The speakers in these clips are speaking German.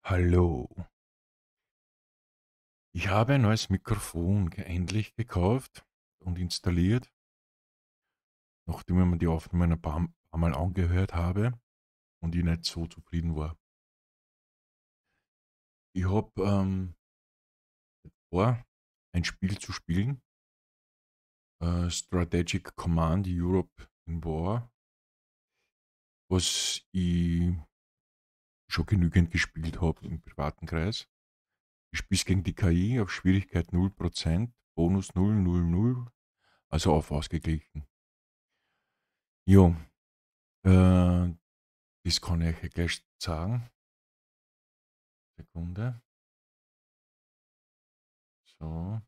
Hallo. Ich habe ein neues Mikrofon endlich gekauft und installiert, nachdem ich mir die Aufnahme ein paar Mal angehört habe und ich nicht so zufrieden war. Ich habe vor, ein Spiel zu spielen, Strategic Command Europe in War, was ich schon genügend gespielt habe im privaten Kreis. Ich spiele gegen die KI auf Schwierigkeit 0%, Bonus 000, also auf ausgeglichen. Jo, äh, das kann ich euch gleich sagen. Sekunde. So,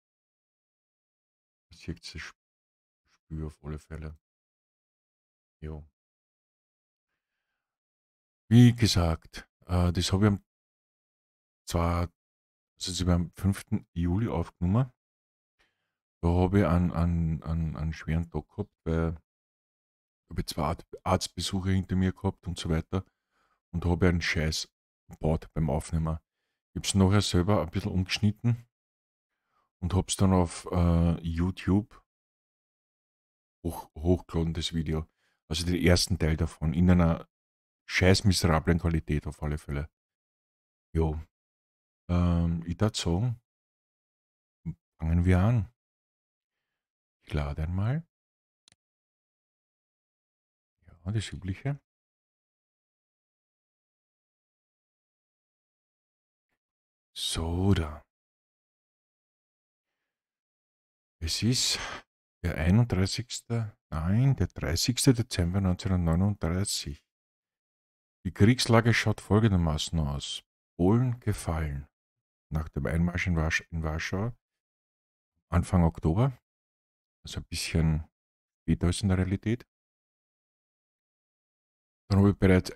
jetzt sieht das Spiel auf alle Fälle. Jo. Wie gesagt, das habe ich zwar, also das habe ich am 5. Juli aufgenommen. Da habe ich einen schweren Tag gehabt, weil ich habe zwei Arztbesuche hinter mir gehabt und so weiter. Und da habe ich einen Scheiß gebaut beim Aufnehmen. Ich habe es nachher selber ein bisschen umgeschnitten und habe es dann auf YouTube hochgeladen, das Video. Also den ersten Teil davon, in einer scheiß miserablen Qualität auf alle Fälle. Jo, ich würde sagen, fangen wir an. Ich lade einmal. Ja, das Übliche. So, da. Es ist der 31. Nein, der 30. Dezember 1939. Die Kriegslage schaut folgendermaßen aus. Polen gefallen. Nach dem Einmarsch in Warschau, Anfang Oktober, also ein bisschen später als in der Realität. Dann habe ich bereits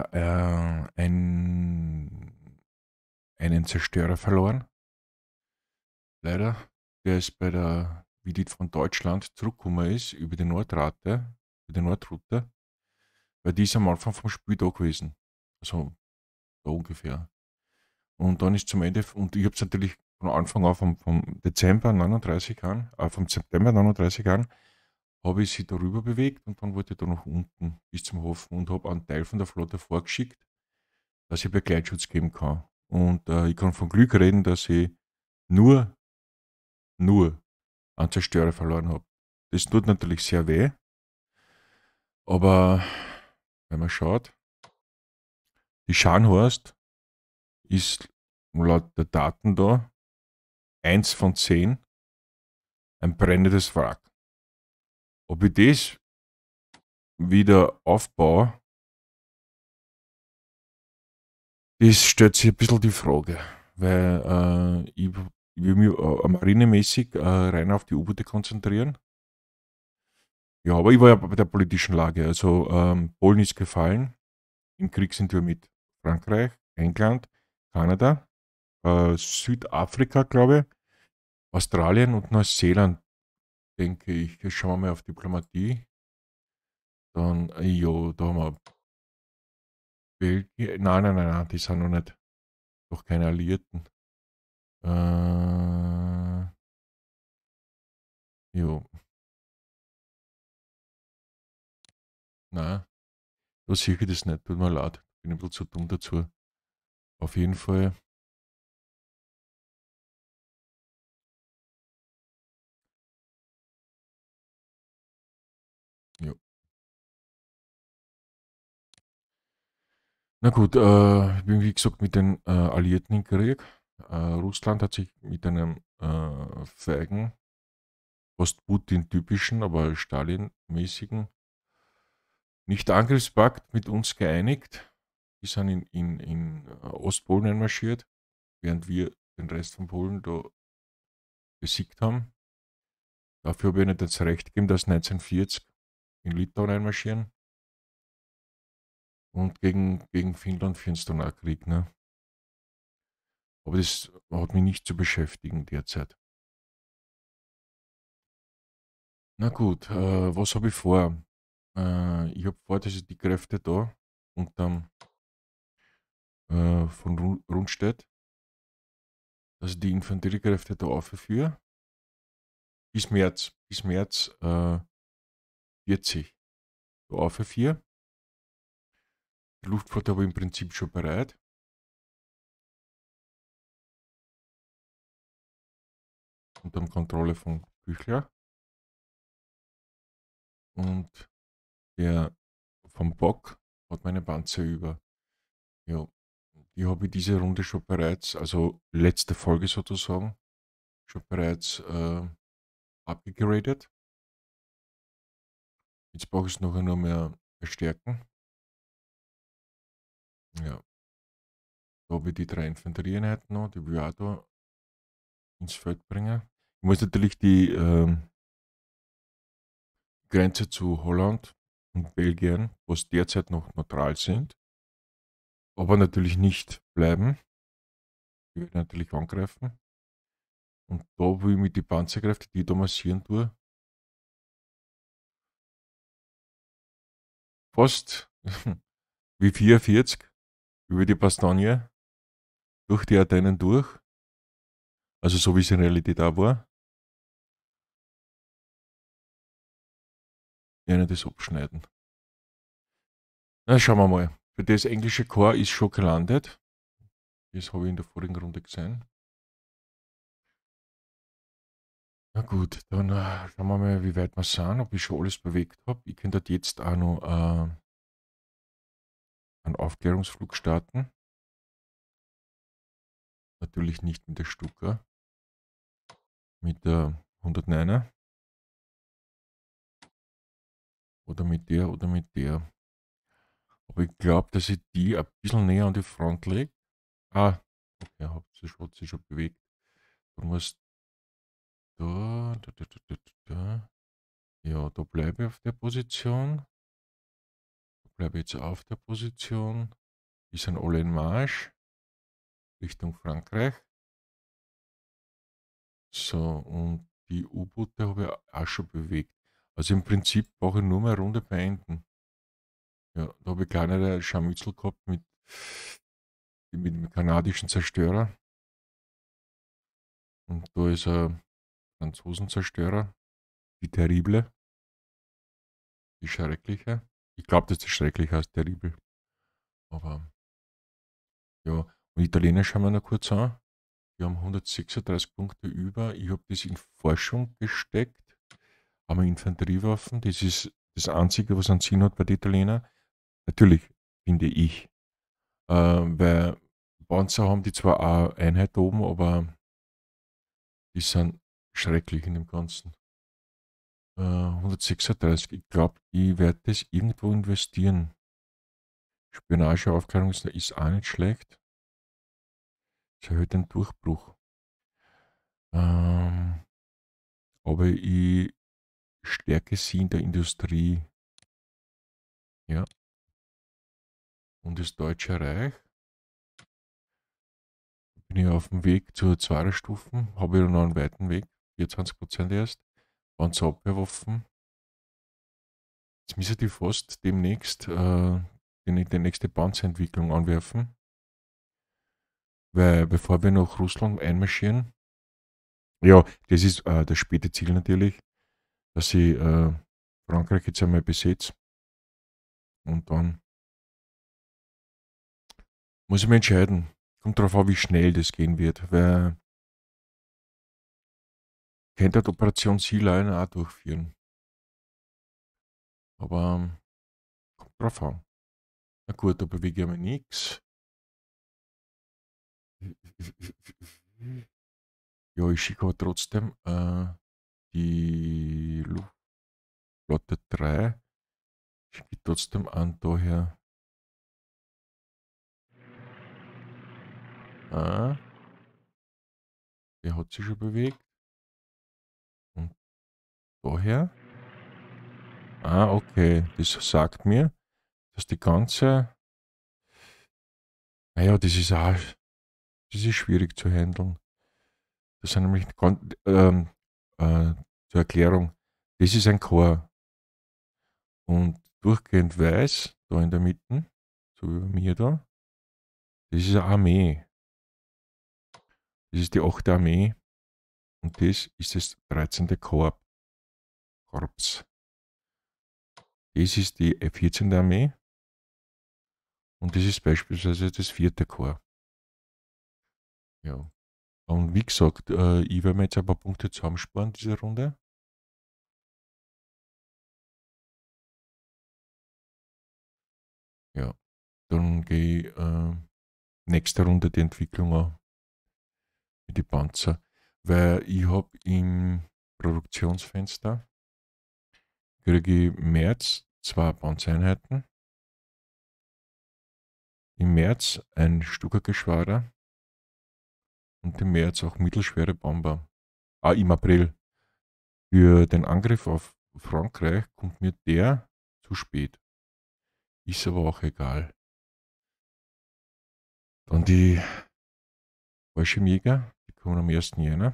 einen Zerstörer verloren. Leider. Der ist bei der, wie die von Deutschland zurückgekommen ist, über die Nordroute, weil die ist am Anfang vom Spiel da gewesen. Also da ungefähr. Und dann ist zum Ende, und ich habe es natürlich von Anfang an, vom Dezember 39 an, vom September 39 an, habe ich sie darüber bewegt und dann wollte ich da nach unten bis zum Hafen und habe einen Teil von der Flotte vorgeschickt, dass ich Begleitschutz geben kann. Und ich kann von Glück reden, dass ich nur, nur einen Zerstörer verloren habe. Das tut natürlich sehr weh, aber wenn man schaut, die Scharnhorst ist laut der Daten da 1 von 10 ein brennendes Wrack. Ob ich das wieder aufbaue, das stellt sich ein bisschen die Frage, weil ich will mich marinemäßig rein auf die U-Boote konzentrieren. Ja, aber ich war ja bei der politischen Lage. Also Polen ist gefallen. Im Krieg sind wir mit Frankreich, England, Kanada, Südafrika, glaube ich, Australien und Neuseeland, denke ich. Jetzt schauen wir mal auf Diplomatie. Dann, jo, da haben wir Belgien. Nein, die sind noch nicht, doch keine Alliierten. Jo, nein, da sehe ich das nicht. Tut mir leid, bin ein bisschen zu dumm dazu. Auf jeden Fall, jo. Na gut, ich bin wie gesagt mit den Alliierten im Krieg. Russland hat sich mit einem feigen, Post-Putin-typischen, aber Stalin-mäßigen Nicht-Angriffspakt mit uns geeinigt. Die sind in Ostpolen einmarschiert, während wir den Rest von Polen da besiegt haben. Dafür habe ich nicht das Recht gegeben, dass 1940 in Litauen einmarschieren. Und gegen Finnland führen sie dann auch Krieg. Ne? Aber das hat mich nicht zu beschäftigen derzeit. Na gut, was habe ich vor? Ich habe vor, dass ich die Kräfte da unterm von Rundstedt, dass ich die Infanteriekräfte da aufführe, bis März 40 da aufführe. Die Luftflotte aber im Prinzip schon bereit. Unter Kontrolle von Küchler. Und der vom Bock hat meine Panzer über. Ja, die habe ich diese Runde schon bereits, also letzte Folge sozusagen, schon bereits abgegradet. Jetzt brauche ich es noch mehr verstärken. Ja, da habe ich die 3 Infanterieeinheiten noch, die will ich auch da ins Feld bringen. Ich muss natürlich die Grenze zu Holland und Belgien, was derzeit noch neutral sind, aber natürlich nicht bleiben. Die werden natürlich angreifen. Und da will ich mit die Panzerkräfte, die ich da massieren tue, fast wie 44 über die Bastogne durch die Ardennen durch. Also so wie es in Realität auch war. Ihnen das abschneiden. Na, schauen wir mal. Für das englische Korps ist schon gelandet. Das habe ich in der vorigen Runde gesehen. Na gut, dann schauen wir mal, wie weit wir sind, ob ich schon alles bewegt habe. Ich könnte jetzt auch noch einen Aufklärungsflug starten. Natürlich nicht mit der Stuka, mit der 109er. Oder mit der oder mit der. Aber ich glaube, dass ich die ein bisschen näher an die Front lege. Ah, okay, hat sich schon bewegt. Dann muss da. Ja, da bleibe ich auf der Position. Da bleibe ich jetzt auf der Position. Die sind alle in Marsch. Richtung Frankreich. So, und die U-Boote habe ich auch schon bewegt. Also im Prinzip brauche ich nur mehr eine Runde beenden. Ja, da habe ich kleinere Scharmützel gehabt mit dem kanadischen Zerstörer. Und da ist ein Franzosenzerstörer, die Terrible, die Schreckliche. Ich glaube, dass das Schreckliche heißt Terrible. Aber ja, und Italiener schauen wir noch kurz an. Wir haben 136 Punkte über. Ich habe das in Forschung gesteckt. Haben wir Infanteriewaffen. Das ist das Einzige, was einen Sinn hat bei den Italienern. Natürlich, finde ich. Weil Panzer haben die zwar auch Einheit oben, aber die sind schrecklich in dem Ganzen. 136. Ich glaube, ich werde das irgendwo investieren. Spionageaufklärung ist auch nicht schlecht. Das erhöht den Durchbruch. Aber ich stärke sie in der Industrie. Ja. Und das Deutsche Reich. Bin ich auf dem Weg zur Zweierstufen. Habe ich noch einen weiten Weg. 24% erst. Panzerabwehrwaffen. Jetzt müssen die fast demnächst die nächste Panzerentwicklung anwerfen. Weil bevor wir nach Russland einmarschieren, ja, das ist das späte Ziel natürlich, dass ich Frankreich jetzt einmal besetze. Und dann muss ich mich entscheiden. Kommt darauf an, wie schnell das gehen wird, weil ich könnte die Operation Sea Lion auch durchführen. Aber kommt drauf an. Na gut, da bewege ich mir nichts. Ja, ich schicke aber trotzdem die Luftflotte 3. Schicke ich trotzdem an daher. Der hat sich schon bewegt. Und daher. Okay. Das sagt mir, dass die ganze. Naja, das ist schwierig zu handeln. Das sind nämlich zur Erklärung. Das ist ein Chor. Und durchgehend weiß, da in der Mitte, so wie bei mir da, Das ist eine Armee. Das ist die 8. Armee und das ist das 13. Korps. Das ist die 14. Armee und das ist beispielsweise das 4. Korps. Ja. Und wie gesagt, ich werde mir jetzt ein paar Punkte zusammensparen, diese Runde. Ja. Dann gehe ich nächste Runde die Entwicklung an mit den Panzer. Weil ich habe im Produktionsfenster kriege ich im März 2 Panzereinheiten, im März ein Stuka-Geschwader und im März auch mittelschwere Bomber. Im April. Für den Angriff auf Frankreich kommt mir der zu spät. Ist aber auch egal. Dann die Fallschirmjäger, die kommen am 1. Jänner.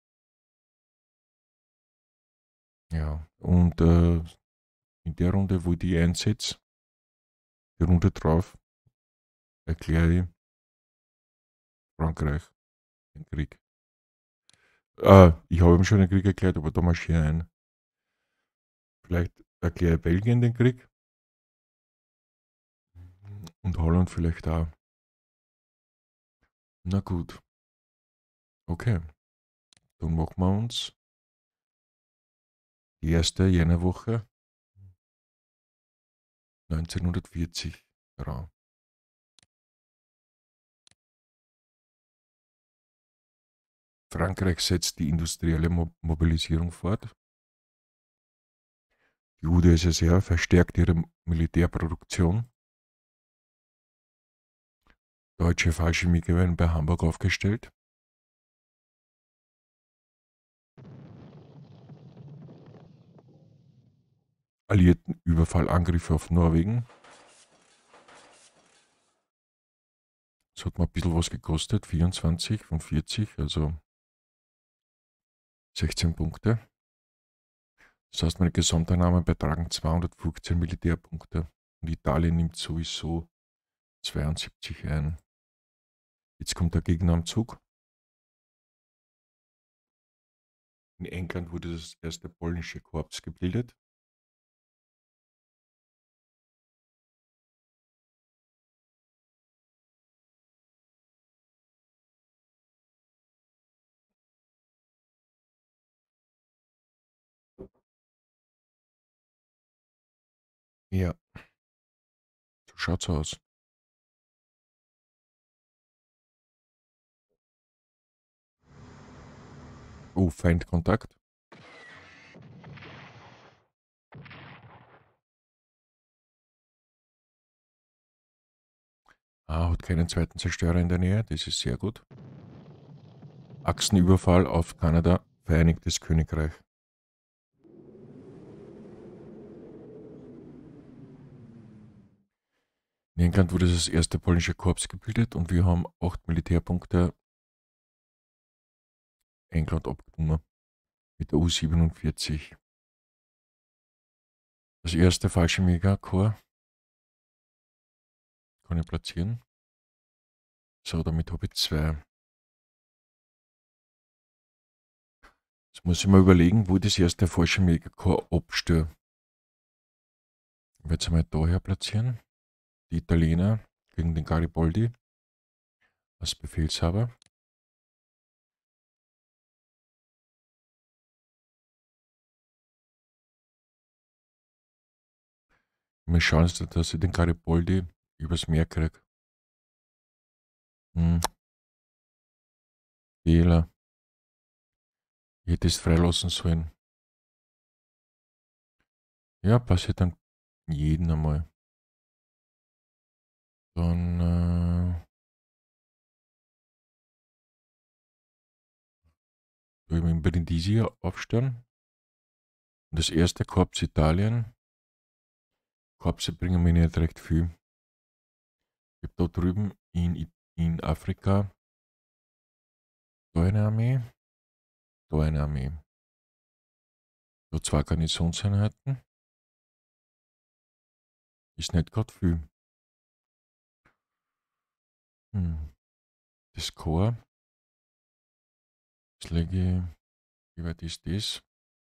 Ja, und in der Runde, wo ich die einsetze, die Runde drauf, erkläre ich Frankreich den Krieg. Ich habe ihm schon den Krieg erklärt, aber da marschiere ich ein. Vielleicht erkläre ich Belgien den Krieg und Holland vielleicht auch. Na gut, okay. Dann machen wir uns die erste Jännerwoche 1940 heran. Frankreich setzt die industrielle Mobilisierung fort. Die UdSSR verstärkt ihre Militärproduktion. Deutsche Fallschirmjäger werden bei Hamburg aufgestellt. Alliierten Überfallangriffe auf Norwegen. Das hat mir ein bisschen was gekostet, 24 von 40, also 16 Punkte. Das heißt, meine Gesamteinnahmen betragen 215 Militärpunkte und Italien nimmt sowieso 72 ein. Jetzt kommt der Gegner am Zug. In England wurde das erste polnische Korps gebildet. Ja, so schaut's aus. Oh, Feindkontakt. Hat keinen zweiten Zerstörer in der Nähe, das ist sehr gut. Achsenüberfall auf Kanada, Vereinigtes Königreich. In England wurde das erste polnische Korps gebildet und wir haben 8 Militärpunkte England abgenommen mit der U-47. Das erste Fallschirmjägerkorps kann ich platzieren. So, damit habe ich 2. Jetzt muss ich mal überlegen, wo ich das erste Fallschirmjägerkorps abstöre. Ich werde es einmal daher platzieren. Die Italiener gegen den Garibaldi als Befehlshaber. Mal schauen, dass ich den Garibaldi übers Meer kriege. Fehler. Ich hätte es freilassen sollen. Ja, passiert dann jeden einmal. Dann tue ich in Brindisi aufstellen. Und das erste Korps Italien. Korpse bringen mir nicht recht viel. Ich habe da drüben in Afrika da eine Armee, da eine Armee. Da 2 Garnisonseinheiten. Ist nicht gerade viel. Hm. Das Korps, das lege ich, wie weit ist das?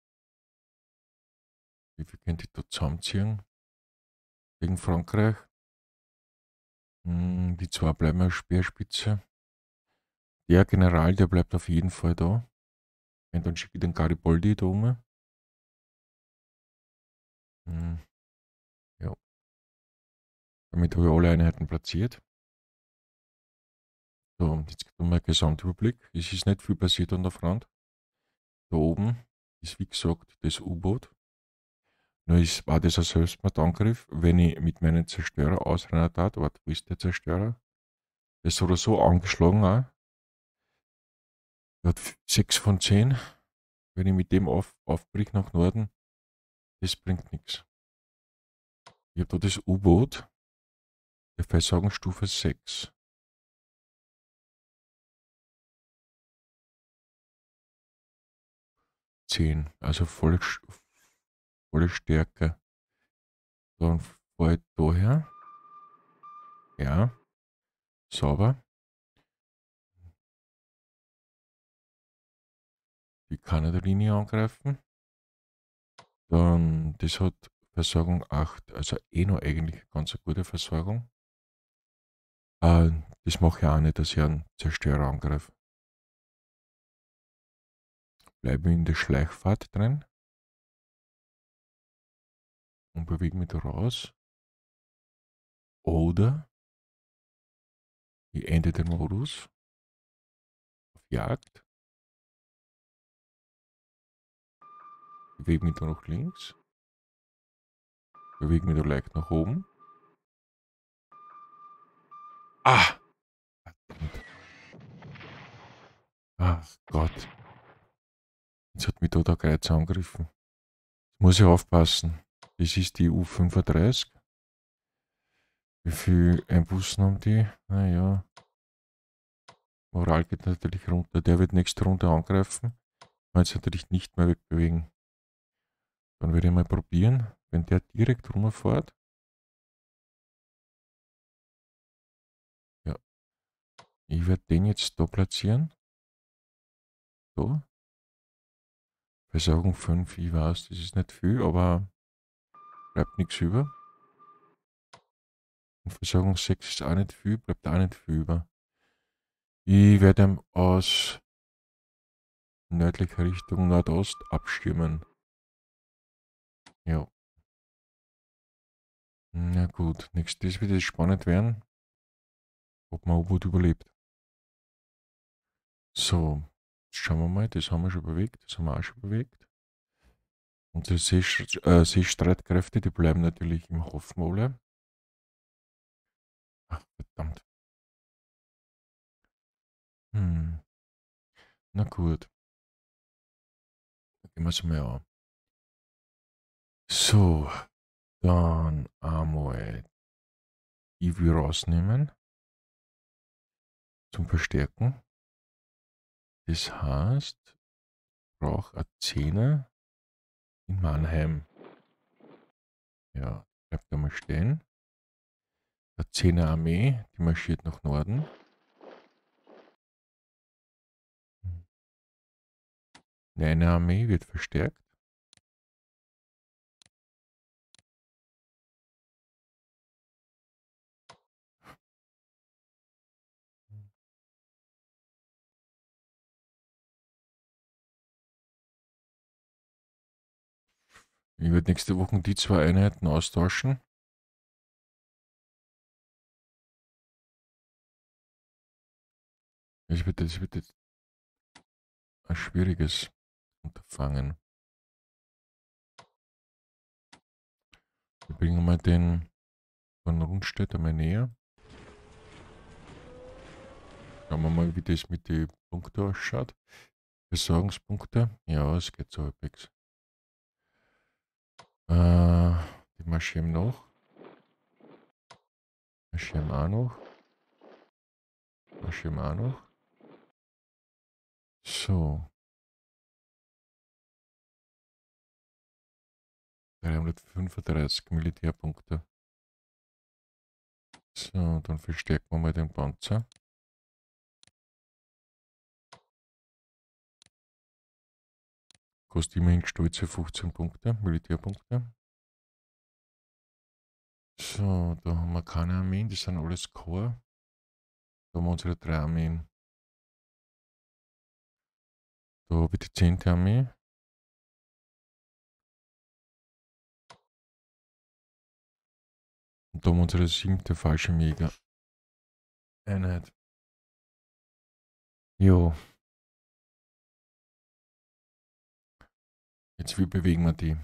Wie viel könnte ich da zusammenziehen? Gegen Frankreich. Die zwei bleiben als Speerspitze. Der General, der bleibt auf jeden Fall da. Und dann schicke ich den Garibaldi da um. Hm, ja, damit habe ich alle Einheiten platziert. So, und jetzt gibt es mal einen Gesamtüberblick. Es ist nicht viel passiert an der Front. Da oben ist, wie gesagt, das U-Boot. Nur war das ein Selbstmordangriff, wenn ich mit meinen Zerstörer ausrennen tat. Warte, wo ist der Zerstörer? Der ist oder so angeschlagen auch. Der hat 6 von 10. Wenn ich mit dem aufbrich nach Norden, das bringt nichts. Ich habe da das U-Boot, der Versorgungsstufe 6. 10, also volle Stärke. Dann fahre ich daher. Ja, sauber. Die Kanada-Linie angreifen. Dann, das hat Versorgung 8, also eh noch eigentlich eine ganz gute Versorgung. Das mache ich auch nicht, dass ich einen Zerstörer angreife. Bleibe in der Schleichfahrt drin und bewege mich da raus. Oder ich ende den Modus auf Jagd. Bewege mich da nach links. Bewege mich da leicht nach oben. Ah! Ach Gott. Jetzt hat mich da der Geiz angegriffen. Jetzt muss ich aufpassen. Das ist die U35. Wie viel Einbußen haben die? Naja. Moral geht natürlich runter. Der wird nächste Runde angreifen. Man jetzt natürlich nicht mehr wegbewegen. Dann werde ich mal probieren, wenn der direkt rumfährt. Ja. Ich werde den jetzt da platzieren. So. Versorgung 5, ich weiß, das ist nicht viel, aber bleibt nichts über. Und Versorgung 6 ist auch nicht viel, bleibt auch nicht viel über. Ich werde ihn aus nördlicher Richtung Nordost abstürmen. Ja. Na gut, nächstes wird es spannend werden, ob man U-Boot überlebt. So, jetzt schauen wir mal, das haben wir schon bewegt, das haben wir auch schon bewegt. Unsere Seestreitkräfte, die bleiben natürlich im Hafen alle. Ach, verdammt. Hm, na gut, gehen wir es mal an. So, dann einmal Ivy rausnehmen zum Verstärken. Das heißt, ich brauche eine 10er in Mannheim. Ja, bleibt da mal stehen. Eine 10er Armee, die marschiert nach Norden. Eine Armee wird verstärkt. Ich werde nächste Woche die zwei Einheiten austauschen. Das wird jetzt ein schwieriges Unterfangen. Wir bringen mal den von Rundstedt einmal näher. Schauen wir mal, wie das mit den Punkten ausschaut. Versorgungspunkte. Ja, es geht so halbwegs. Die marschieren noch. Marschieren auch noch. Marschieren auch noch. So. 335 Militärpunkte. So, dann verstärken wir mal den Panzer. Kostet immerhin stolze 15 Punkte, Militärpunkte. So, da haben wir keine Armeen, das sind alles Korps. Da haben wir unsere 3 Armeen. Da habe ich die 10. Armee. Und da haben wir unsere 7. Fallschirmjäger. Einheit. Jo. Jetzt wie bewegen wir die?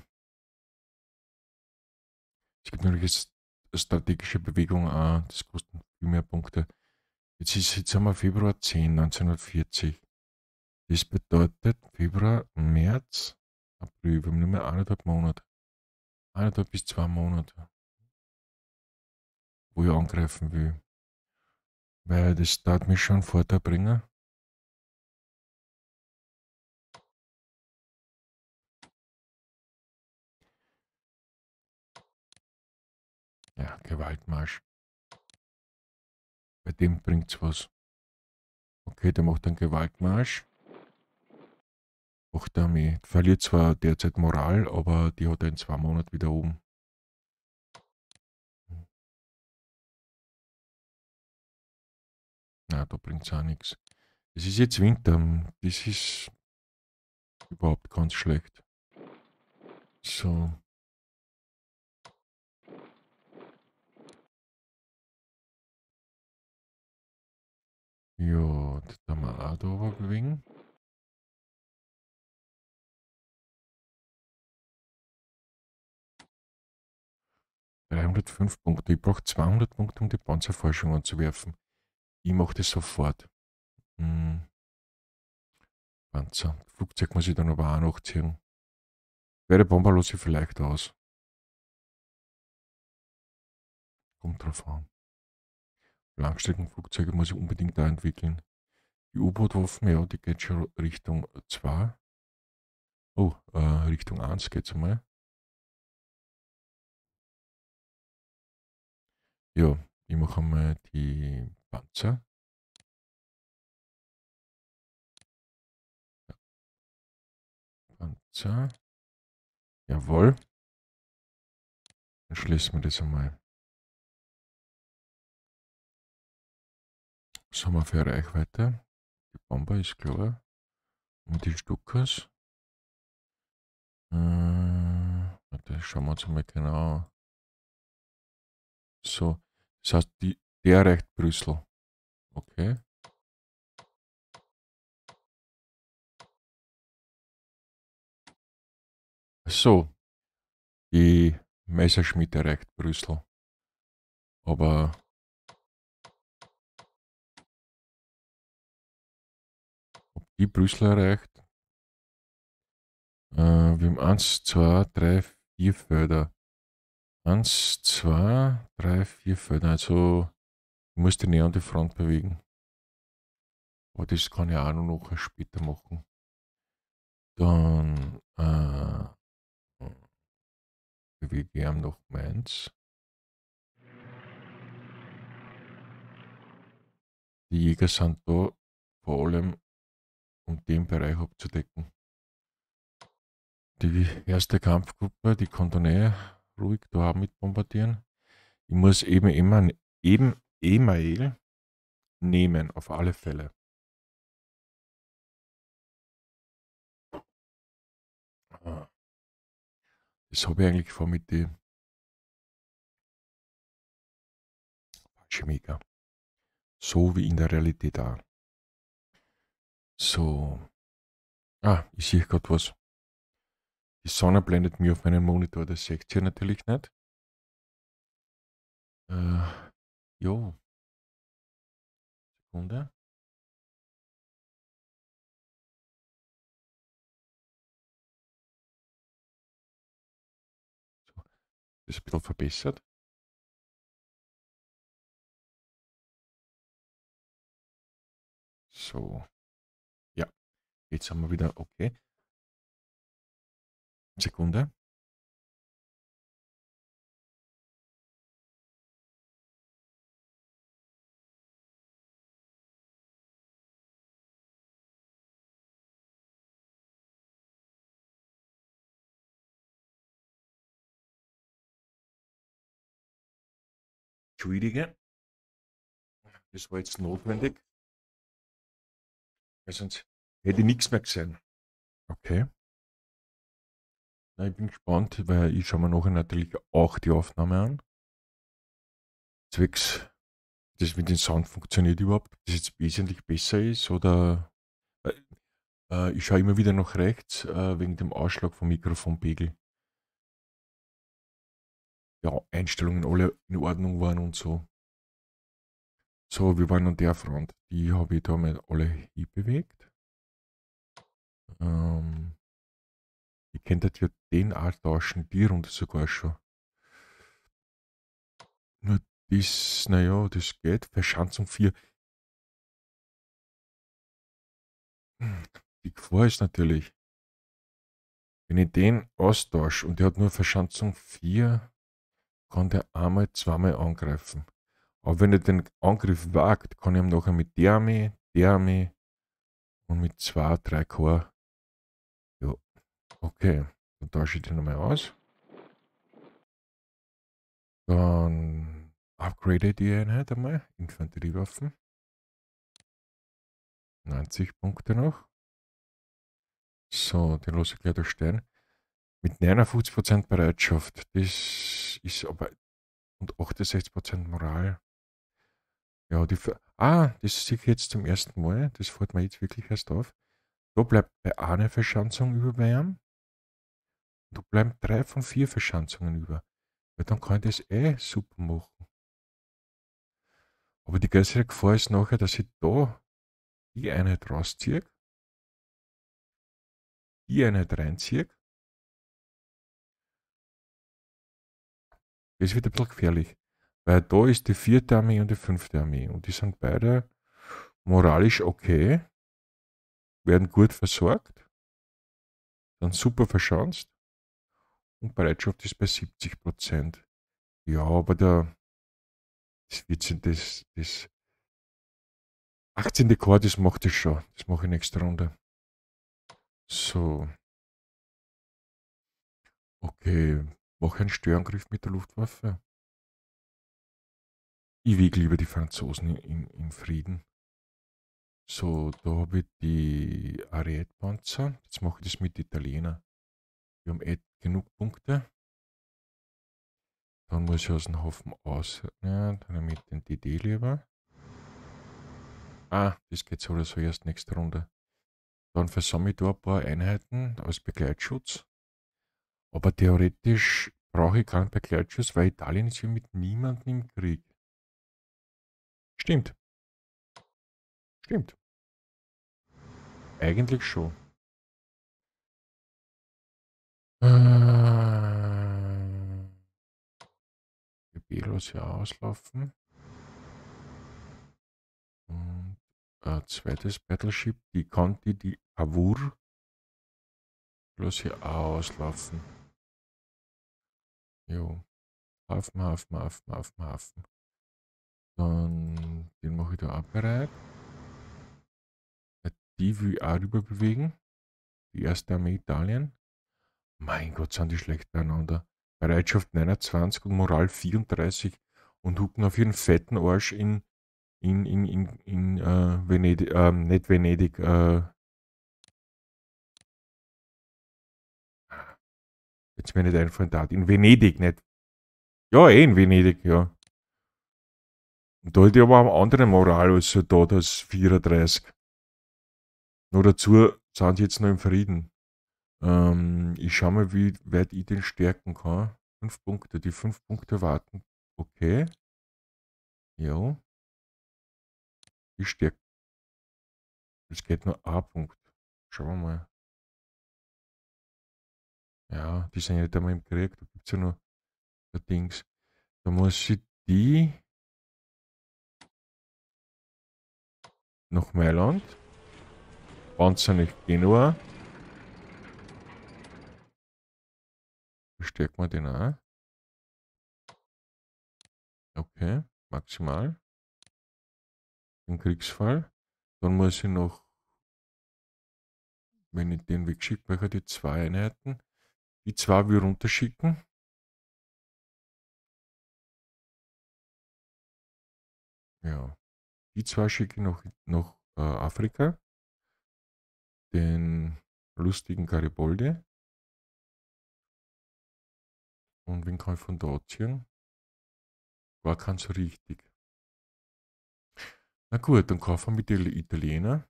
Es gibt natürlich strategische Bewegung auch, das kostet viel mehr Punkte. Jetzt haben wir Februar 10, 1940. Das bedeutet Februar, März, April. Wir haben nur mehr 1,5 Monate. 1,5 bis 2 Monate, wo ich angreifen will. Weil das darf mich schon Vorteil bringen. Ja, Gewaltmarsch. Bei dem bringt's was. Okay, der macht einen Gewaltmarsch. Macht der Armee. Verliert zwar derzeit Moral, aber die hat er in 2 Monaten wieder oben. Na, da bringt's auch nichts. Es ist jetzt Winter. Das ist überhaupt ganz schlecht. So. Ja, das haben wir auch da oben bewegen. ...305 Punkte. Ich brauche 200 Punkte, um die Panzerforschung anzuwerfen. Ich mache das sofort. Panzer. Flugzeug muss ich dann aber auch nachziehen. Wäre Bomber lasse ich vielleicht aus. Kommt drauf an. Langstreckenflugzeuge muss ich unbedingt da entwickeln. Die U-Boot-Waffen, ja, die geht schon Richtung 2. Oh, Richtung 1 geht's einmal. Ja, ich mache einmal die Panzer. Panzer. Jawohl. Dann schließen wir das einmal. Was haben wir für eine Reichweite? Die Bomber ist klar. Und die Stukas. Warte, schauen wir uns mal genau an. So, das heißt, der erreicht Brüssel. Okay. So, die Messerschmitt erreicht Brüssel. Aber ob die Brüssel erreicht? Wir haben 1, 2, 3, 4 Felder. 1, 2, 3, 4 Felder. Also, ich muss die näher an die Front bewegen. Aber das kann ich auch noch später machen. Dann bewege ich noch Mainz. Die Jäger sind da vor allem, um den Bereich abzudecken. Die erste Kampfgruppe, die kann dann ruhig da auch mit bombardieren. Ich muss eben immer E-Mail nehmen, auf alle Fälle. Das habe ich eigentlich vor mit den Chemiker. So wie in der Realität auch. So. Ich sehe gerade was. Die Sonne blendet mir auf meinen Monitor, das seht ihr natürlich nicht. Jo. Sekunde. So. Das ist ein bisschen verbessert. So. Ja. Jetzt haben wir wieder okay. Sekunde. Entschuldige, das war jetzt notwendig, weil sonst hätte ich nichts mehr gesehen. Okay. Na, ich bin gespannt, weil ich schaue mir nachher natürlich auch die Aufnahme an. Zwecks, das mit dem Sound funktioniert überhaupt, ob das jetzt wesentlich besser ist oder ich schaue immer wieder nach rechts wegen dem Ausschlag vom Mikrofonpegel. Ja, Einstellungen alle in Ordnung waren und so. So, wir waren an der Front. Die habe ich da mal alle hinbewegt. Ihr könntet ja den auch tauschen, die Runde sogar schon. Nur das, naja, das geht. Verschanzung 4. Die Gefahr ist natürlich, wenn ich den austausche und der hat nur Verschanzung 4, kann der einmal, zweimal angreifen. Aber wenn er den Angriff wagt, kann ich ihm nachher mit der Armee und mit 2, 3 Korps. Ja, okay. Dann tausche ich den nochmal aus. Dann upgrade die Einheit einmal. Infanteriewaffen. 90 Punkte noch. So, den lasse ich gleich da stehen. Mit 59% Bereitschaft. Das ist aber. Und 68% Moral. Ja, das sehe ich jetzt zum ersten Mal. Das fällt mir jetzt wirklich erst auf. Da bleibt bei einer Verschanzung über bei ihm. Da bleiben 3 von 4 Verschanzungen über. Weil dann kann ich das super machen. Aber die größere Gefahr ist nachher, dass ich da die Einheit rausziehe, die Einheit reinziehe. Das wird ein bisschen gefährlich. Weil da ist die 4. Armee und die 5. Armee. Und die sind beide moralisch okay, werden gut versorgt, sind super verschanzt und Bereitschaft ist bei 70%. Ja, aber das 18. Chor, das macht es schon. Das mache ich nächste Runde. So, okay. Mache einen Störangriff mit der Luftwaffe. Ich wiege lieber die Franzosen im Frieden. So, da habe ich die Ariete-Panzer. Jetzt mache ich das mit Italienern. Wir haben genug Punkte. Dann muss ich aus dem Haufen aus. Ja, dann mit den DD lieber. Das geht so oder so erst nächste Runde. Dann versammle ich da ein paar Einheiten als Begleitschutz. Aber theoretisch brauche ich keinen Begleitschutz, weil Italien ist ja mit niemandem im Krieg. Stimmt. Stimmt. Eigentlich schon. BB lasse ich auslaufen. Und zweites Battleship, die Conti, die Cavour, lasse ich auch auslaufen. Jo. Hafen. Dann den mache ich da auch bereit. Die will ich auch rüber bewegen. Die erste Armee Italien. Mein Gott, sind die schlecht beieinander. Bereitschaft 29 und Moral 34 und hucken auf ihren fetten Arsch in Venedig, nicht Venedig, jetzt mir nicht einfallen da. In Venedig, nicht. Ja, in Venedig, ja. Und da hätte ich aber auch eine andere Moral als so da, das 34. Nur dazu sind sie jetzt noch im Frieden. Ich schaue mal, wie weit ich den stärken kann. 5 Punkte, die 5 Punkte warten. Okay. Ja. Ich stärke. Es geht nur ein Punkt. Schauen wir mal. Ja, die sind ja nicht einmal im Krieg. Da gibt es ja noch ein Dings. Da muss ich die nach Mailand. Panzer nicht Genua. Verstärken wir den auch. Okay, maximal. Im Kriegsfall. Dann muss ich noch, wenn ich den wegschicke, mache ich die 2 Einheiten. Die 2 will runterschicken. Ja, die zwei schicke ich nach Afrika. Den lustigen Gariboldi. Und wen kann ich von da ziehen? War kein so richtig. Na gut, dann kaufen wir mit den Italiener.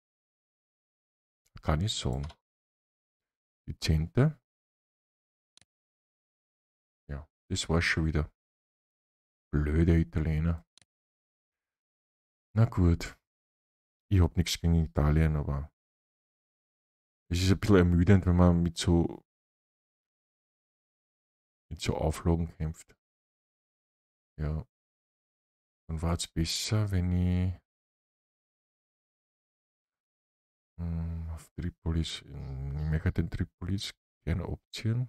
Kann ich sagen. Vicente. Ja, das war's schon wieder. Blöde Italiener. Na gut, ich hab nichts gegen Italien, aber es ist ein bisschen ermüdend, wenn man mit so Auflagen kämpft. Ja, dann war es besser, wenn ich auf Tripolis, ich möchte den Tripolis gerne abziehen.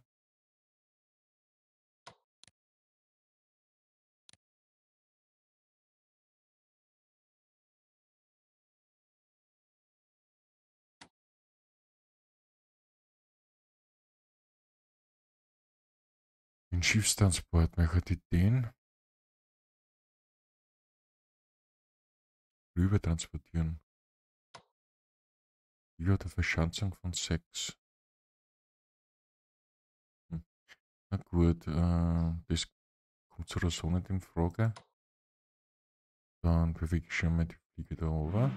Den Schiffstransport möchte ich den rüber transportieren. Über der Verschanzung von 6. Hm. Na gut, das kommt so oder so nicht in Frage. Dann bewege ich schon mal die Fliege da oben.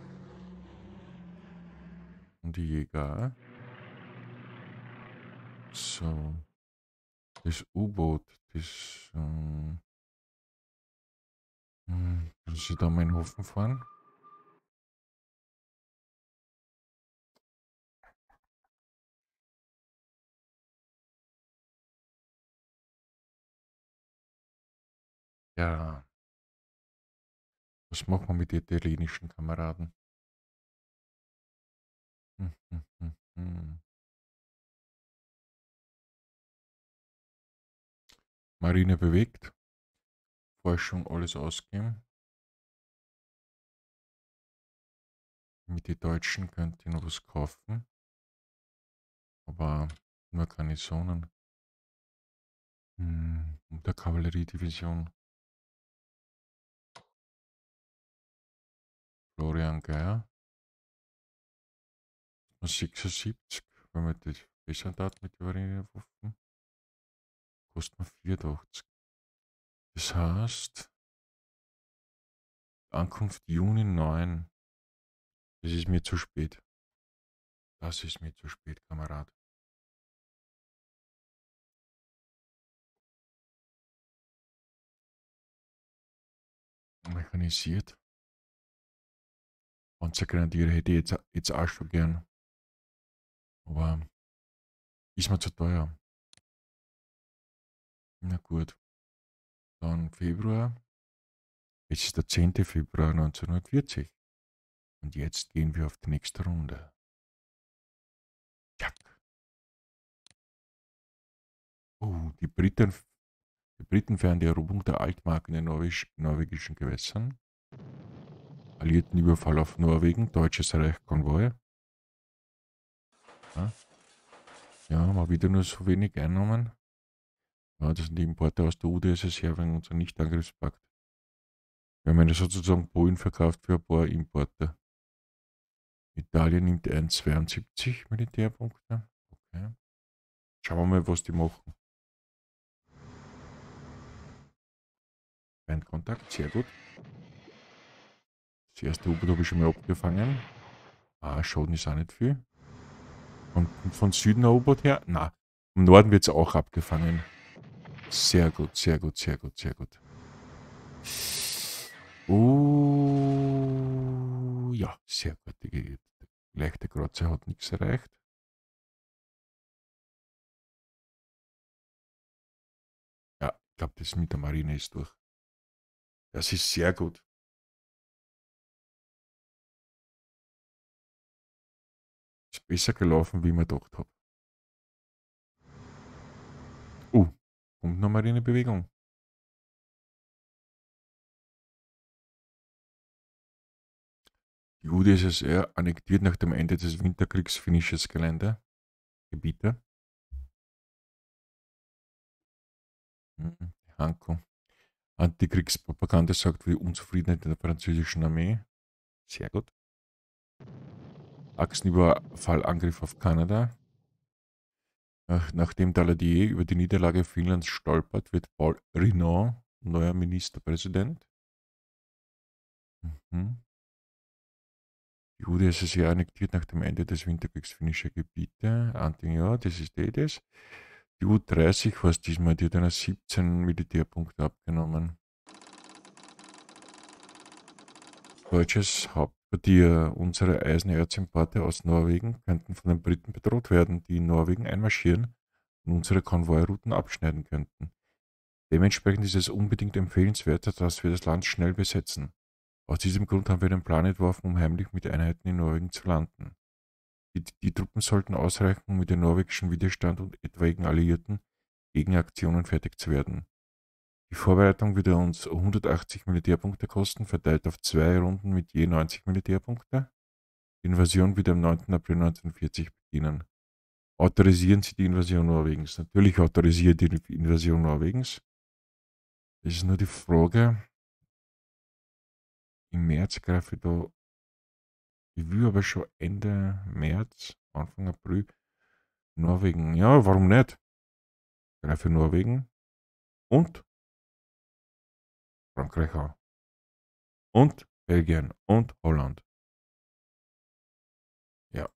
Und die Jäger auch. So. Das U-Boot, das. Muss ich da mal in den Hafen fahren? Ja. Was machen wir mit den italienischen Kameraden? Hm, hm, hm, hm. Marine bewegt. Forschung alles ausgeben. Mit den Deutschen könnt ihr noch was kaufen. Aber nur Garnisonen. Und der Kavalleriedivision. Florian Geier. 76, wenn man das besser hat mit den Marinewaffen. Kostet man 84. Das heißt, Ankunft Juni 9. Das ist mir zu spät. Das ist mir zu spät, Kamerad. Mechanisiert. Panzergrenadier hätte ich jetzt auch schon gern. Aber ist mir zu teuer. Na gut. Dann Februar. Jetzt ist der 10. Februar 1940. Und jetzt gehen wir auf die nächste Runde. Jack. Oh, die Briten feiern die Eroberung der Altmark in den norwegischen Gewässern. Alliierten Überfall auf Norwegen, Deutsches Reich Konvoi. Ja, ja, mal wieder nur so wenig Einnahmen. Ja, das sind die Importe aus der UdSSR wegen unserer Nichtangriffspakt. Wir haben ja sozusagen Polen verkauft für ein paar Importe. Italien nimmt 1,72 Militärpunkte. Okay. Schauen wir mal, was die machen. Feindkontakt, sehr gut. Das erste U-Boot habe ich schon mal abgefangen. Schaden ist auch nicht viel. Und von Süden ein U-Boot her? Na, im Norden wird es auch abgefangen. Sehr gut, sehr gut, sehr gut, sehr gut. Ja, sehr gut. Die leichte Kratzer hat nichts erreicht. Ja, ich glaube, das mit der Marine ist durch. Das ist sehr gut. Ist besser gelaufen, wie ich mir gedacht habe. Kommt noch Marinebewegung. Die UdSSR annektiert nach dem Ende des Winterkriegs finnisches Gelände. Gebiete. Hanko. Antikriegspropaganda sorgt für die Unzufriedenheit in der französischen Armee. Sehr gut. Achsenüberfallangriff auf Kanada. Nachdem Daladier über die Niederlage Finnlands stolpert, wird Paul Reynaud neuer Ministerpräsident. Mhm. Die UdSSR annektiert nach dem Ende des Winterkriegs finnische Gebiete. Ja, das ist das. Die U-30 was diesmal, die hat einer 17 Militärpunkte abgenommen. Deutsches Hauptquartier. Unsere Eisenerzimporte aus Norwegen könnten von den Briten bedroht werden, die in Norwegen einmarschieren und unsere Konvoirouten abschneiden könnten. Dementsprechend ist es unbedingt empfehlenswert, dass wir das Land schnell besetzen. Aus diesem Grund haben wir einen Plan entworfen, um heimlich mit Einheiten in Norwegen zu landen. Die Truppen sollten ausreichen, um mit dem norwegischen Widerstand und etwaigen Alliierten Gegenaktionen fertig zu werden. Die Vorbereitung würde uns 180 Militärpunkte kosten, verteilt auf 2 Runden mit je 90 Militärpunkte. Die Invasion würde am 9. April 1940 beginnen. Autorisieren Sie die Invasion Norwegens? Natürlich autorisiert die Invasion Norwegens. Es ist nur die Frage, im März greife ich da, ich will aber schon Ende März, Anfang April, Norwegen. Ja, warum nicht? Greife Norwegen und Frankreich an. Und Belgien und Holland. Ja.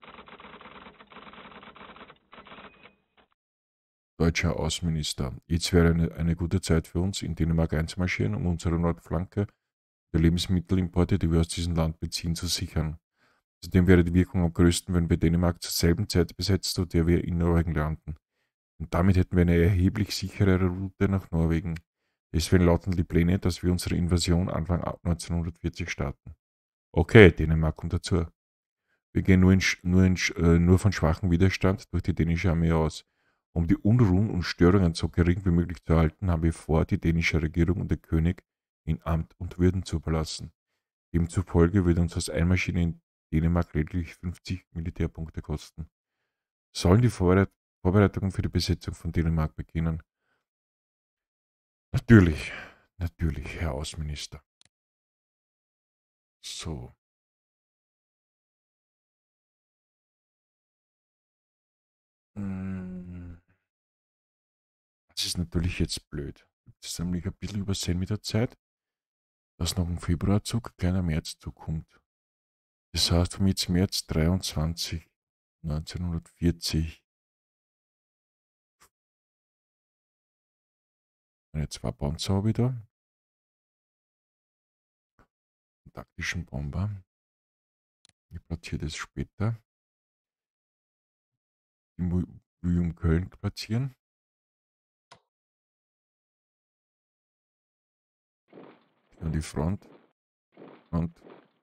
Deutscher Außenminister. Jetzt wäre eine gute Zeit für uns, in Dänemark einzumarschieren, um unsere Nordflanke der Lebensmittelimporte, die wir aus diesem Land beziehen, zu sichern. Zudem wäre die Wirkung am größten, wenn wir Dänemark zur selben Zeit besetzt, zu der wir in Norwegen landen. Und damit hätten wir eine erheblich sicherere Route nach Norwegen. Deswegen lauten die Pläne, dass wir unsere Invasion Anfang 1940 starten. Okay, Dänemark kommt dazu. Wir gehen nur von schwachem Widerstand durch die dänische Armee aus. Um die Unruhen und Störungen so gering wie möglich zu halten, haben wir vor, die dänische Regierung und der König in Amt und Würden zu überlassen. Demzufolge würde uns das Einmarschieren in Dänemark lediglich 50 Militärpunkte kosten. Sollen die Vorbereitungen für die Besetzung von Dänemark beginnen? Natürlich, natürlich, Herr Außenminister. So. Mm, Das ist natürlich jetzt blöd. Das ist nämlich ein bisschen übersehen mit der Zeit, dass noch ein Februarzug, kleiner Märzzug kommt. Das heißt, vom jetzt März 23, 1940, meine zwei Panzer habe ich da, einen taktischen Bomber. Ich platziere das später. Die will um Köln platzieren. An die Front. Und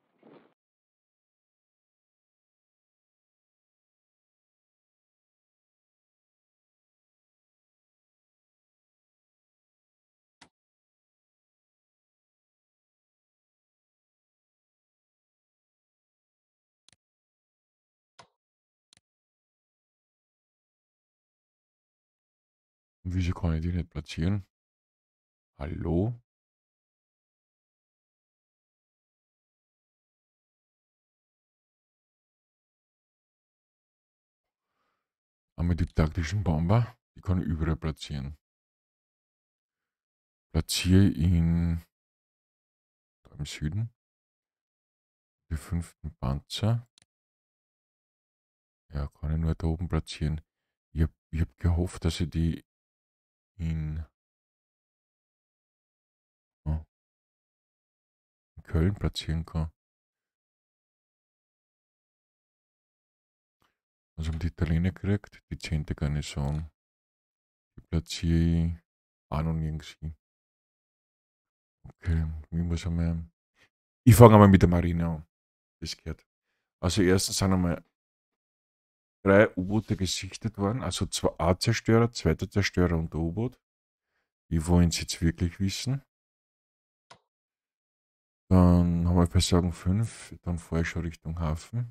wieso kann ich die nicht platzieren? Hallo? Haben wir die taktischen Bomber? Die kann ich überall platzieren. Platziere ihn da im Süden. Die 5. Panzer. Ja, kann ich nur da oben platzieren. Ich hab gehofft, dass ich die in, oh, in Köln platzieren kann. Also um die Italiener gekriegt, die 10. Garnison. Die platziere ich auch noch nirgends hin. Okay, ich muss einmal. Ich fange einmal mit der Marine an. Das gehört. Also erstens sind einmal 3 U-Boote gesichtet worden, also 2 A-Zerstörer, 2. Zerstörer und der U-Boot. Die wollen sie jetzt wirklich wissen. Dann haben wir Versorgung 5, dann fahre ich schon Richtung Hafen.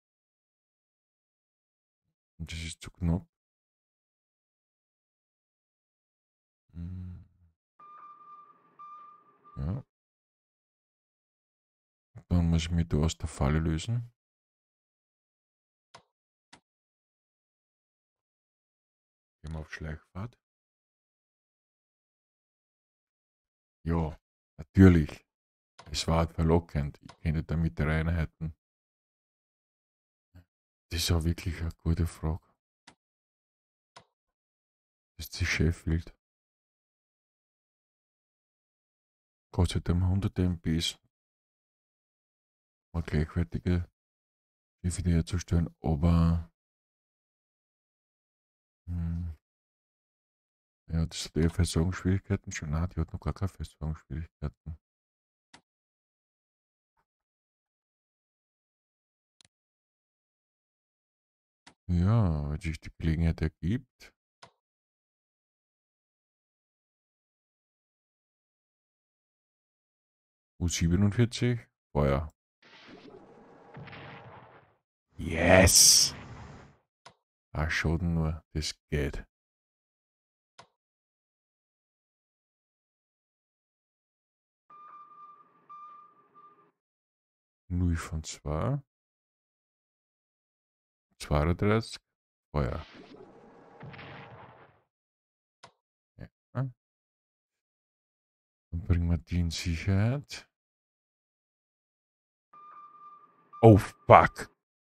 Und das ist zu knapp. Hm. Ja. Dann muss ich mich da aus der Falle lösen. Gehen wir auf Schleichfahrt. Ja, natürlich. Es war verlockend. Ich kenne damit die Reinheiten. Das ist auch wirklich eine gute Frage. Das ist die Sheffield. Kostet um 100 MBs. Mal gleichwertige Schiffe herzustellen, aber hm, ja, das hat eher Versorgungsschwierigkeiten schon. Nein, die hat noch gar keine Versorgungsschwierigkeiten. Ja, wenn sich die Gelegenheit ergibt. U47, Feuer. Yes! Ah, Schaden nur, das geht. Null von 2. 32, Feuer. Ja. Dann bringen wir die in Sicherheit. Oh, fuck!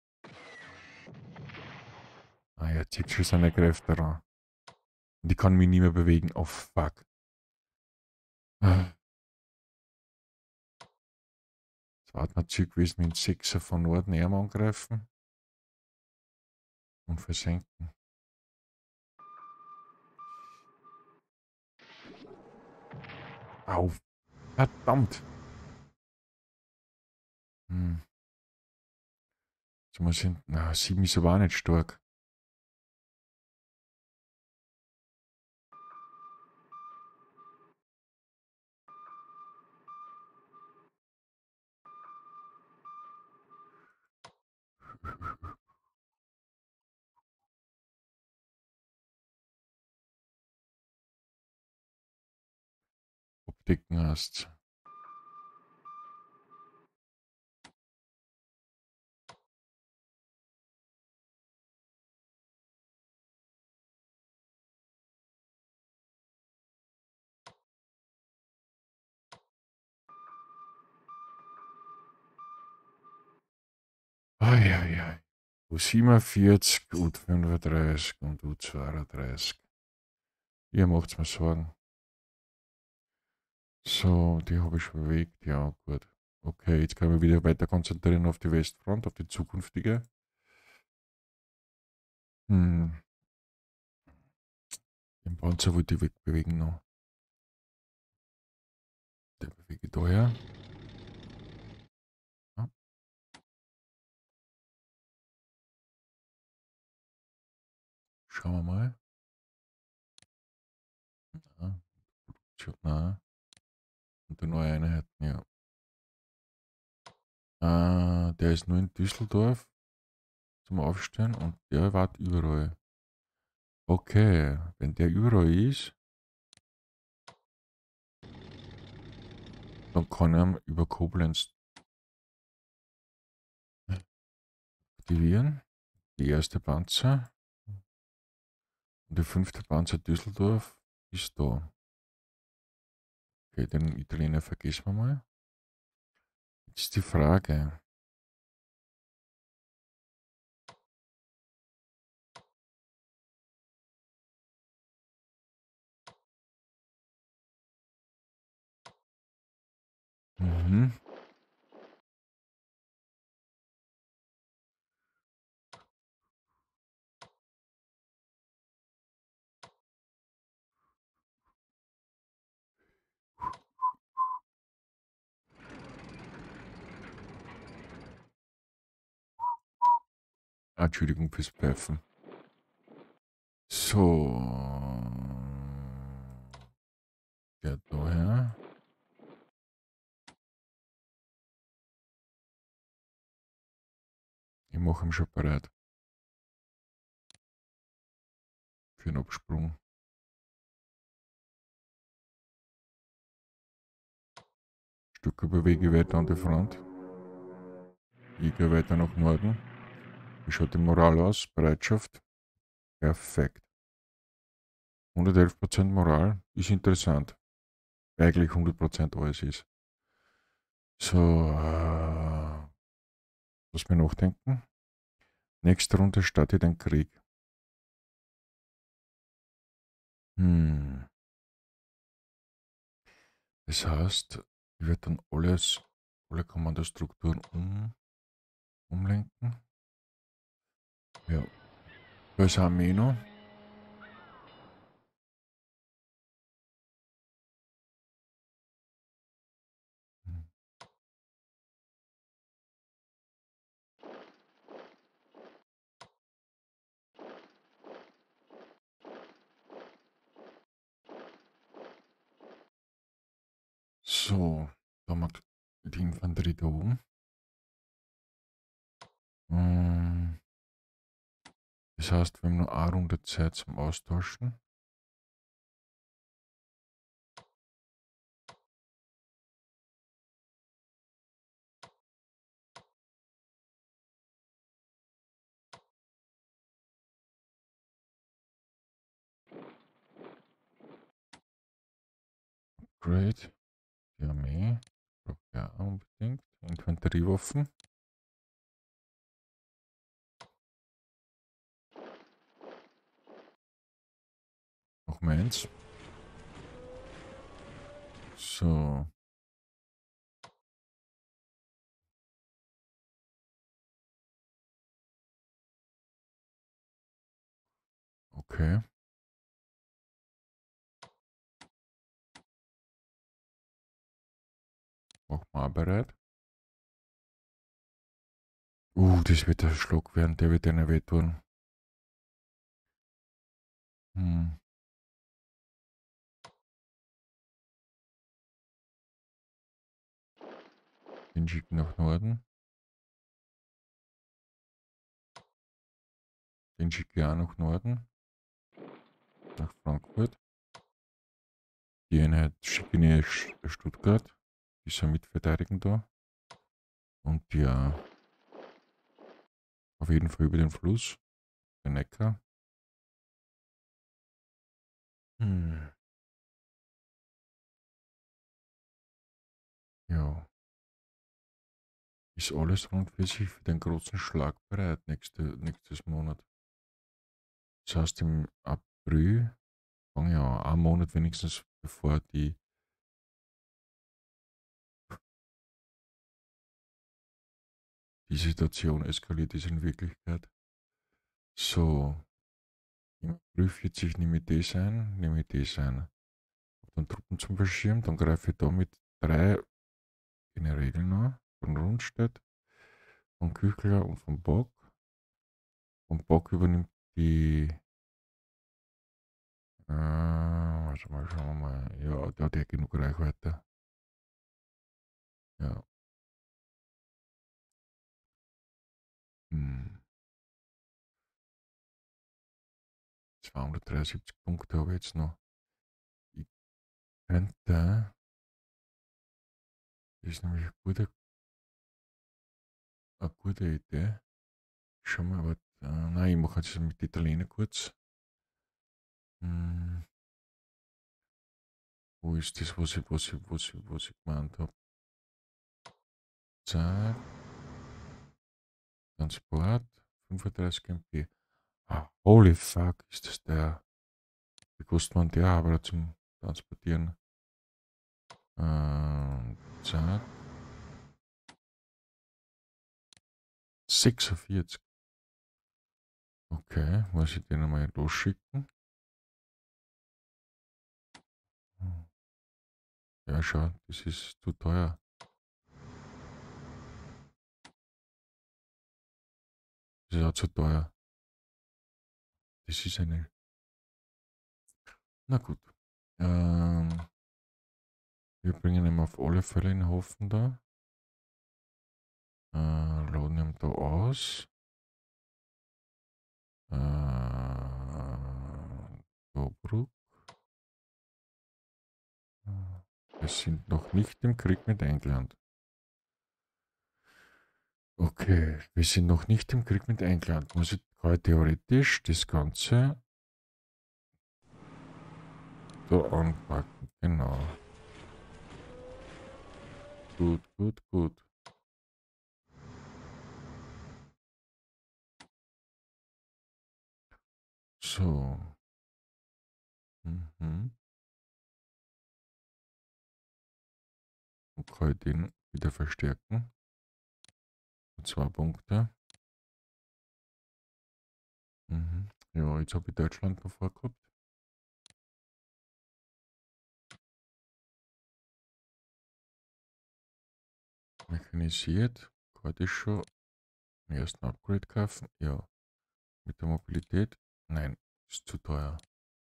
Ah, er zieht schon seine Kräfte ran. Und ich kann mich nicht mehr bewegen. Oh, fuck. Ah, das war natürlich gewesen, wenn 6er von Norden eher angreifen und versenken. Au, verdammt! Hm. Jetzt muss ich, na, 7 ist aber auch nicht stark. Abdecken hast. Eieiei. U47, U35 und U32. Ihr macht's mir Sorgen. So, die habe ich schon bewegt. Ja, gut. Okay, jetzt können wir wieder weiter konzentrieren auf die Westfront, auf die zukünftige. Hm, den Panzer wollte ich wegbewegen noch. Der bewege ich daher. Ja, schauen wir mal. Ja, nein. Und die neue Einheiten, ja. Der ist nur in Düsseldorf zum Aufstellen und der wartet überall. Okay, wenn der überall ist, dann kann er über Koblenz aktivieren. Die erste Panzer und der fünfte Panzer Düsseldorf ist da. Okay, den Italiener vergessen wir mal. Jetzt ist die Frage. Mhm. Ah, Entschuldigung fürs Pfeifen. So. Der daher. Ich mache ihn schon bereit für einen Absprung. Stück bewege ich weiter an die Front. Ich gehe weiter nach Norden. Wie schaut die Moral aus? Bereitschaft? Perfekt. 111% Moral ist interessant. Eigentlich 100% alles ist. So, lass mir nachdenken. Nächste Runde startet ein Krieg. Hm. Das heißt, ich werde dann alle Kommandostrukturen umlenken. Ja. Da ist Armee noch. Hm. So, da haben wir die Infanterie da oben. Hm. Das heißt, wir haben nur eine Runde Zeit zum Austauschen. Great. Die Armee. Ja, unbedingt. Infanteriewaffen. Noch meins. So. Okay. Mach mal bereit. Das wird ein Schlag werden. Der wird einer wehtun. Hm. Den schicken nach Norden. Den schicke ich auch nach Norden. Nach Frankfurt. Die Einheit schicke ich nach Stuttgart. Die soll mitverteidigen da. Und ja, auf jeden Fall über den Fluss. Den Neckar. Hm. Ja. Ist alles rund für sich für den großen Schlag bereit nächstes Monat. Das heißt im April, ja, einen Monat wenigstens bevor die Situation eskaliert ist in Wirklichkeit. So, im April 40 nehme ich das ein, dann Truppen zum Verschirmen, dann greife ich da mit 3 Generälen an, von Rundstedt, von Küchler und von Bock. Von Bock übernimmt die, warte mal, schauen wir mal, ja, der hat ja genug Reichweite. Ja. Hm. 273 Punkte habe ich jetzt noch. Ich könnte, das ist nämlich eine gute Idee. Schau mal, aber, nein, ich mache jetzt mit Italiener kurz. Hm, wo ist das, was ich gemeint habe? Zack, Transport, 35 MB. Ah, holy fuck, ist das der? Wie kostet man der aber zum Transportieren? Zack, 46. Okay, muss ich den einmal losschicken? Ja, schau, das ist zu teuer. Das ist auch zu teuer. Das ist eine. Na gut. Ähm, wir bringen ihn auf alle Fälle in den Hofen da. Laden ihn da aus. Tobruk. Wir sind noch nicht im Krieg mit England. Okay, wir sind noch nicht im Krieg mit England. Kann ich theoretisch das Ganze so anpacken. Genau. Gut, gut, gut. So. Mhm. Und kann ich den wieder verstärken. Und 2 Punkte. Mhm. Ja, jetzt habe ich Deutschland noch vorgehabt. Mechanisiert. Kann ich das schon im ersten Upgrade kaufen? Ja. Mit der Mobilität? Nein, ist zu teuer.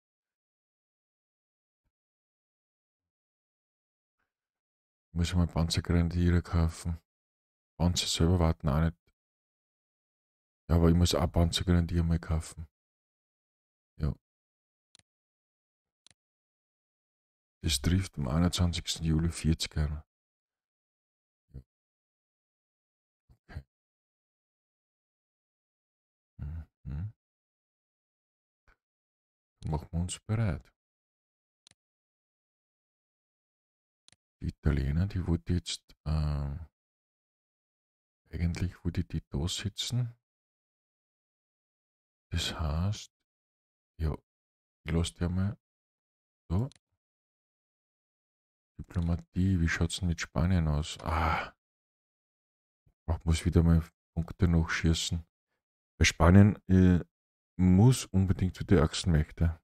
Muss ich mal Panzergrenadiere kaufen. Panzer selber warten auch nicht. Ja, aber ich muss auch Panzergrenadier mal kaufen. Ja. Das trifft am 21. Juli 40 ein. Ja, okay. Mhm. Dann machen wir uns bereit. Die Italiener, die wollte jetzt eigentlich, wo die da sitzen. Das heißt, ja, ich lasse dir mal da. Diplomatie, wie schaut es denn mit Spanien aus? Ich muss wieder mal Punkte nachschießen. Bei Spanien muss unbedingt zu den Achsenmächte.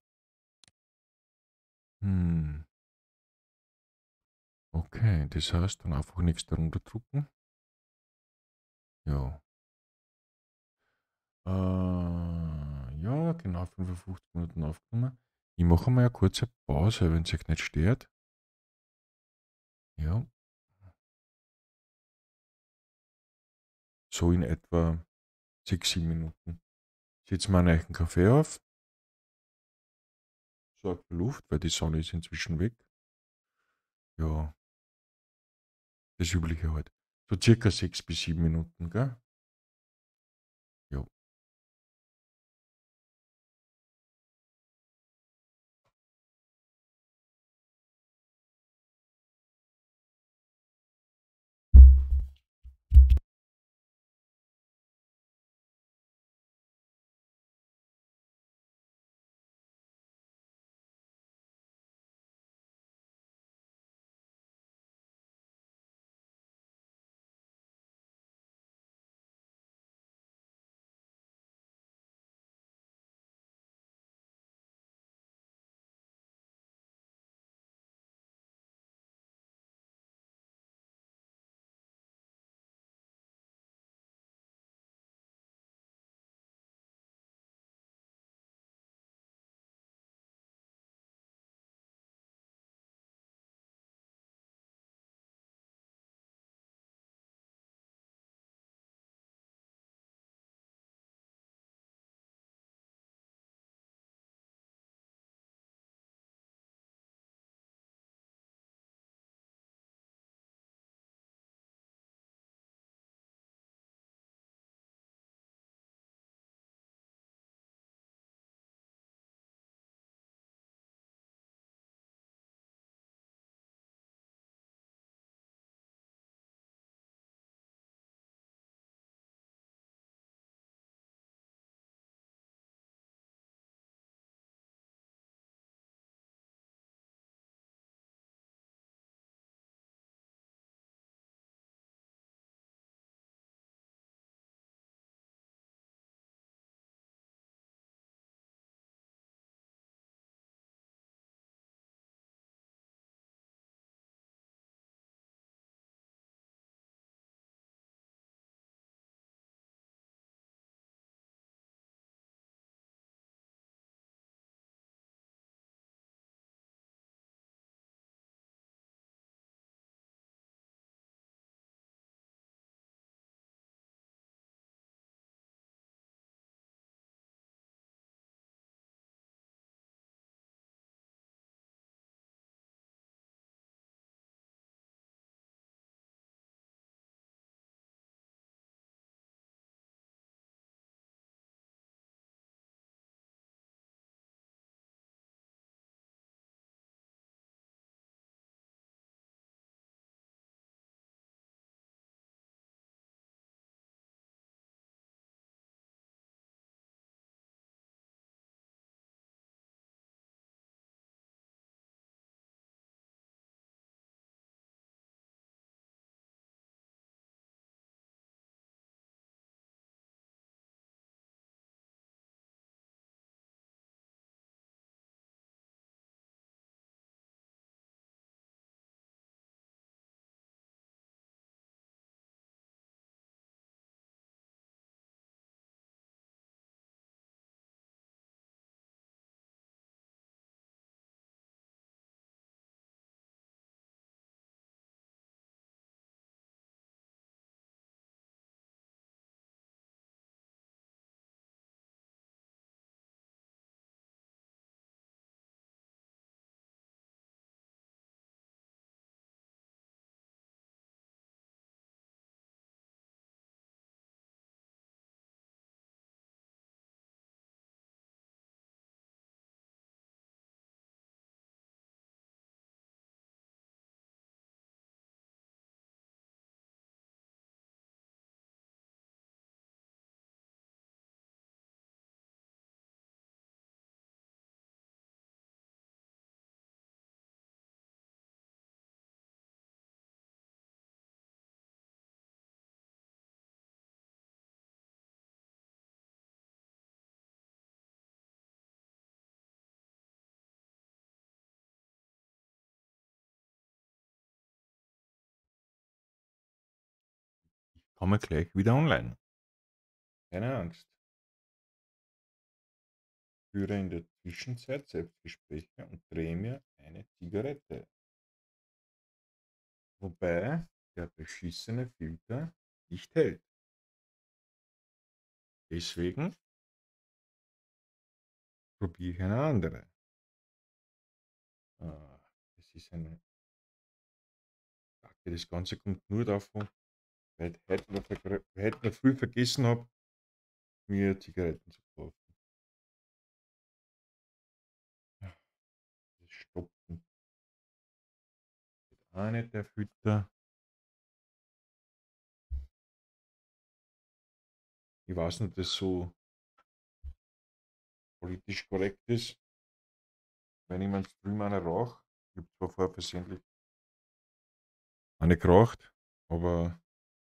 Hm, okay, das heißt dann einfach nichts darunter drucken. Ja. Ja, genau, 55 Minuten aufgenommen. Ich mache mal eine kurze Pause, wenn es euch nicht stört. Ja, so in etwa 6, 7 Minuten. Setze mal einen Kaffee auf, sorge für Luft, weil die Sonne ist inzwischen weg. Ja, das Übliche halt. So circa 6 bis 7 Minuten, gell? Ja. kommen gleich wieder online. Keine Angst. Führe in der Zwischenzeit Selbstgespräche und drehe mir eine Zigarette. Wobei der beschissene Filter nicht hält. Deswegen probiere ich eine andere. Das ist eine. Das Ganze kommt nur davon, weil ich heute noch früh vergessen habe, mir Zigaretten zu kaufen. Das Stoppen geht auch nicht, der Filter. Ich weiß nicht, ob das so politisch korrekt ist, wenn ich meinen Stream einer rauche. Ich habe zwar vorher versehentlich eine geraucht, aber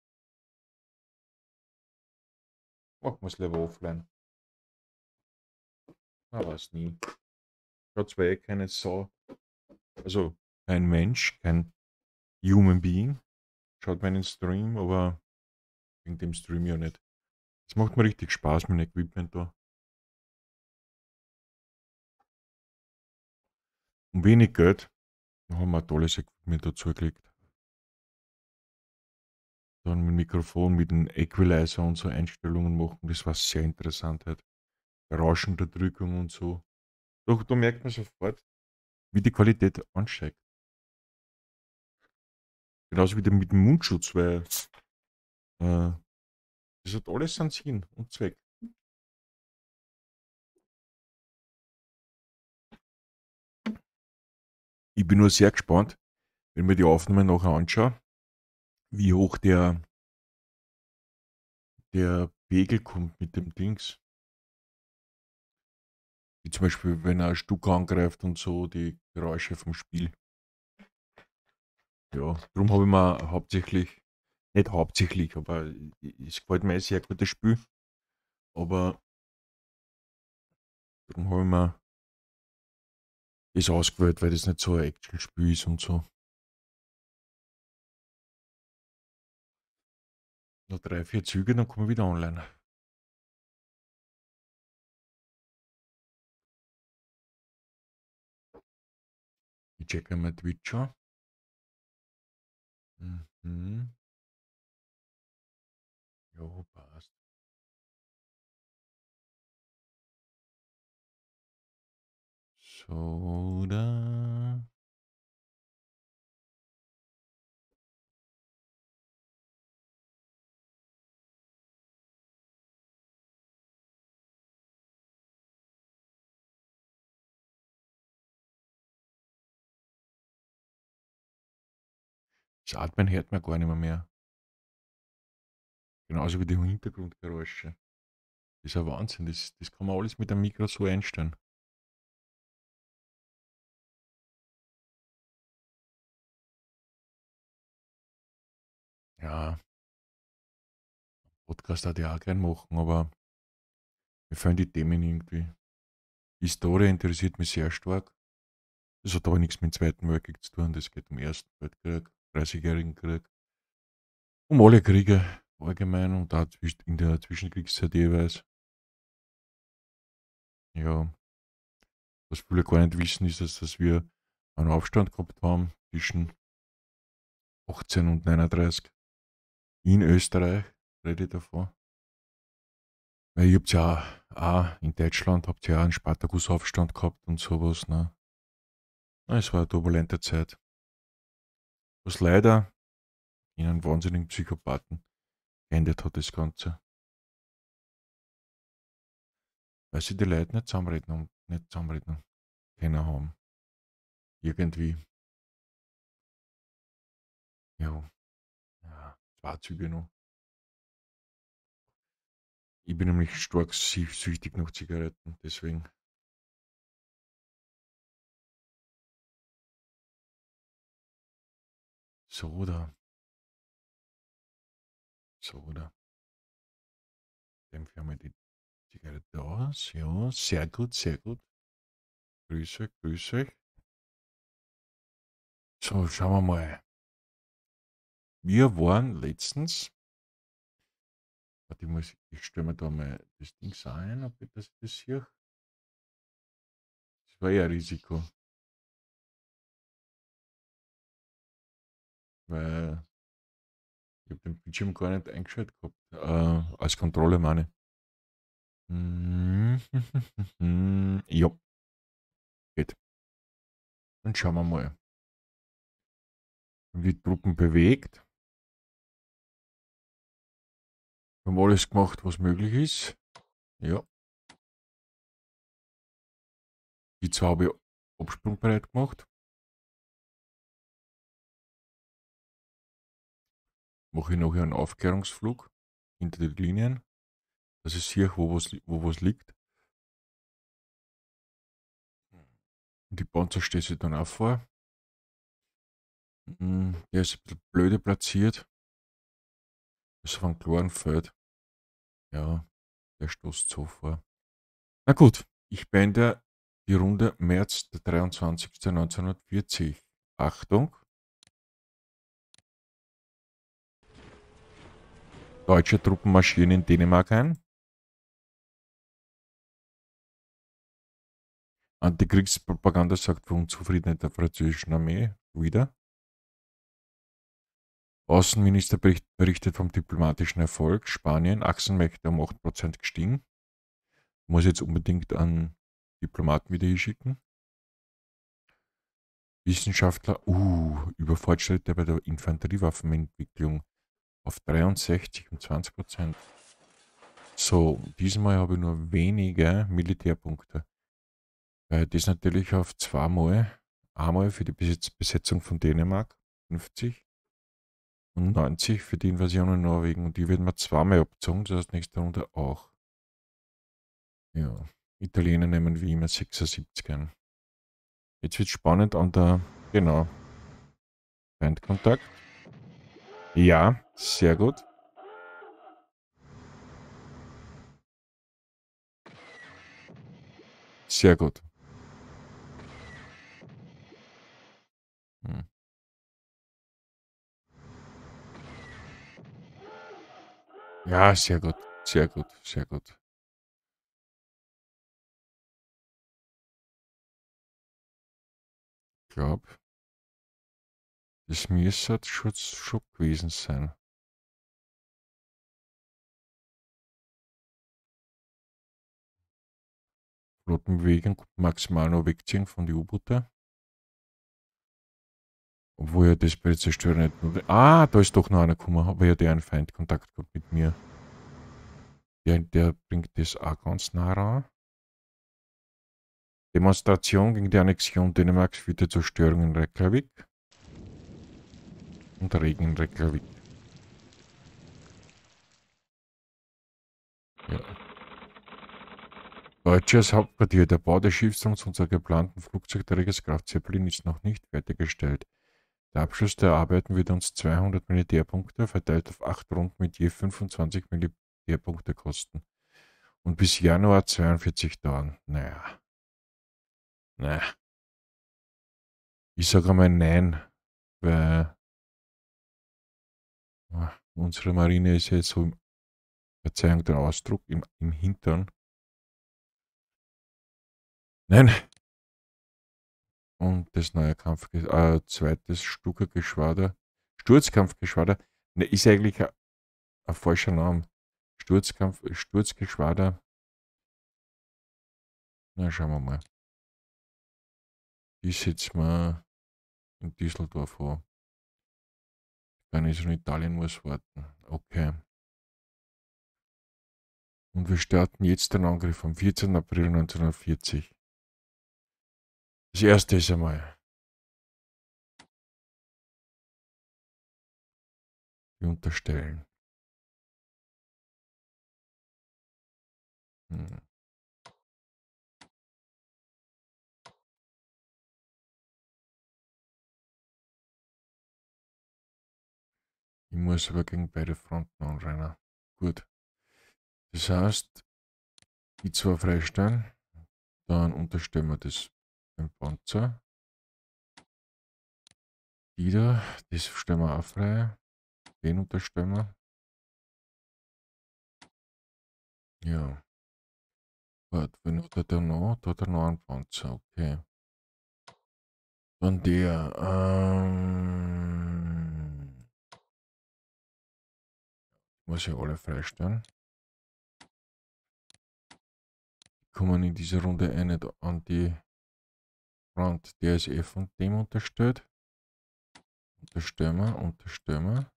machen wir es lieber offline. Man weiß nie. Schaut zwar eh keine Sau, also kein Mensch, kein Human Being, schaut meinen Stream, aber wegen dem Stream ja nicht. Es macht mir richtig Spaß mit dem Equipment da. Um wenig Geld haben wir ein tolles Equipment dazu gelegt. Dann mit Mikrofon, mit dem Equalizer und so Einstellungen machen, das war sehr interessant halt. Rauschunterdrückung und so. Doch, da merkt man sofort, wie die Qualität ansteigt. Genauso wie mit dem Mundschutz, weil das hat alles seinen Sinn und Zweck. Ich bin nur sehr gespannt, wenn mir die Aufnahmen nachher anschaue, wie hoch der Pegel kommt mit dem Dings. Wie zum Beispiel, wenn er ein Stück angreift und so, die Geräusche vom Spiel. Ja, darum habe ich mir hauptsächlich, nicht hauptsächlich, aber es gefällt mir ein sehr gutes Spiel. Aber darum habe ich mir das ausgewählt, weil das nicht so ein Action-Spiel ist und so. Noch 3, 4 Züge, dann kommen wir wieder online. Ich checke mal Twitch an. Mhm. Jo, passt. So, da. Das Atmen hört man gar nicht mehr. Genauso wie die Hintergrundgeräusche. Das ist ein Wahnsinn. Das kann man alles mit dem Mikro so einstellen. Ja, Podcast hätte ich auch gern machen, aber mir fallen die Themen irgendwie. Historie interessiert mich sehr stark. Das hat aber nichts mit dem Zweiten Weltkrieg zu tun. Das geht um den Ersten Weltkrieg, 30-jährigen Krieg, um alle Kriege allgemein und auch in der Zwischenkriegszeit jeweils. Ja, was viele gar nicht wissen, ist, dass wir einen Aufstand gehabt haben zwischen 18 und 39 in Österreich, rede ich davon. Weil ihr habt ja auch in Deutschland habt ihr ja einen Spartakusaufstand gehabt und sowas. Ne? Es war eine turbulente Zeit, was leider in einen wahnsinnigen Psychopathen geendet hat, das Ganze. Weil sie die Leute nicht zusammenreden können haben. Irgendwie, ja, ja, 2 Züge noch. Ich bin nämlich stark süchtig nach Zigaretten, deswegen. So, oder? So, oder? Dämpfe ich mal die Zigarette aus. Ja, sehr gut, sehr gut. Grüße, grüße. So, schauen wir mal. Wir waren letztens Warte, ich stelle mir da mal das Ding so ein, ob ich das hier. Das war ja ein Risiko, weil ich habe den Bildschirm gar nicht eingeschaltet gehabt. Als Kontrolle meine ich. Ja, geht. Dann schauen wir mal. Die Truppen bewegt. Wir haben alles gemacht, was möglich ist. Ja. Die zwei habe ich absprungbereit gemacht. Mache ich nachher einen Aufklärungsflug hinter die Linien, dass ich sehe, wo was liegt. Und die Panzer stelle ich dann auch vor. Der ist ein bisschen blöde platziert. Das ist von klaren Feld. Ja, der stoßt so vor. Na gut, ich beende die Runde März der 23.1940. Achtung, deutsche Truppen marschieren in Dänemark ein. Antikriegspropaganda sorgt für Unzufriedenheit der französischen Armee. Wieder. Außenminister berichtet vom diplomatischen Erfolg. Spanien, Achsenmächte um 8% gestiegen. Muss jetzt unbedingt einen Diplomaten wieder hier schicken. Wissenschaftler, über Fortschritte bei der Infanteriewaffenentwicklung auf 63 und 20%. So, diesmal habe ich nur wenige Militärpunkte. Weil das natürlich auf zweimal, einmal für die Besetzung von Dänemark, 50, und 90 für die Invasion in Norwegen. Und die werden wir zweimal abgezogen, das heißt nächste Runde auch. Ja, Italiener nehmen wie immer 76 ein. Jetzt wird es spannend an der, genau, Feindkontakt. Ja, sehr gut. Sehr gut. Hm. Ja, sehr gut. Sehr gut. Sehr gut. Ich glaube, das müsste schon gewesen sein. Flottenbewegung maximal noch wegziehen von den U-Booten. Obwohl ja das bei der Zerstörung nicht nur. Ah, da ist doch noch einer gekommen, aber ja der einen Feindkontakt gehabt mit mir. Der bringt das auch ganz nah ran. Demonstration gegen die Annexion Dänemarks führt zur Zerstörung in Reykjavik. Und Regen in Reykjavik. Ja. Deutsches Hauptquartier. Der Bau des Schiffsturms unserer geplanten Flugzeugträgers Zeppelin ist noch nicht fertiggestellt. Der Abschluss der Arbeiten wird uns 200 Militärpunkte verteilt auf 8 Runden mit je 25 Militärpunkte kosten. Und bis Januar 42 dauern. Naja. Ich sage einmal nein, weil unsere Marine ist ja jetzt so, Verzeihung den Ausdruck, im Hintern. Nein! Und das neue zweites Stuka-Geschwader. Sturzkampfgeschwader. Ne, ist eigentlich ein falscher Name. Sturzgeschwader. Na, schauen wir mal. Die setzen wir in Düsseldorf an. Dann ist in Italien, muss warten. Okay. Und wir starten jetzt den Angriff am 14. April 1940. Das erste ist einmal wir unterstellen. Hm. Ich muss aber gegen beide Fronten anrennen. Gut. Das heißt, die zwei freistellen, dann unterstellen wir den Panzer. Die da, das stellen wir auch frei. Den unterstellen wir. Ja. Warte, wen hat er da noch? Da hat er noch einen Panzer, okay. Dann der, muss ich alle freistellen. Kommen in dieser Runde nicht an die Front. Der ist eh von dem unterstellt. Unterstellen wir, unterstellen wir.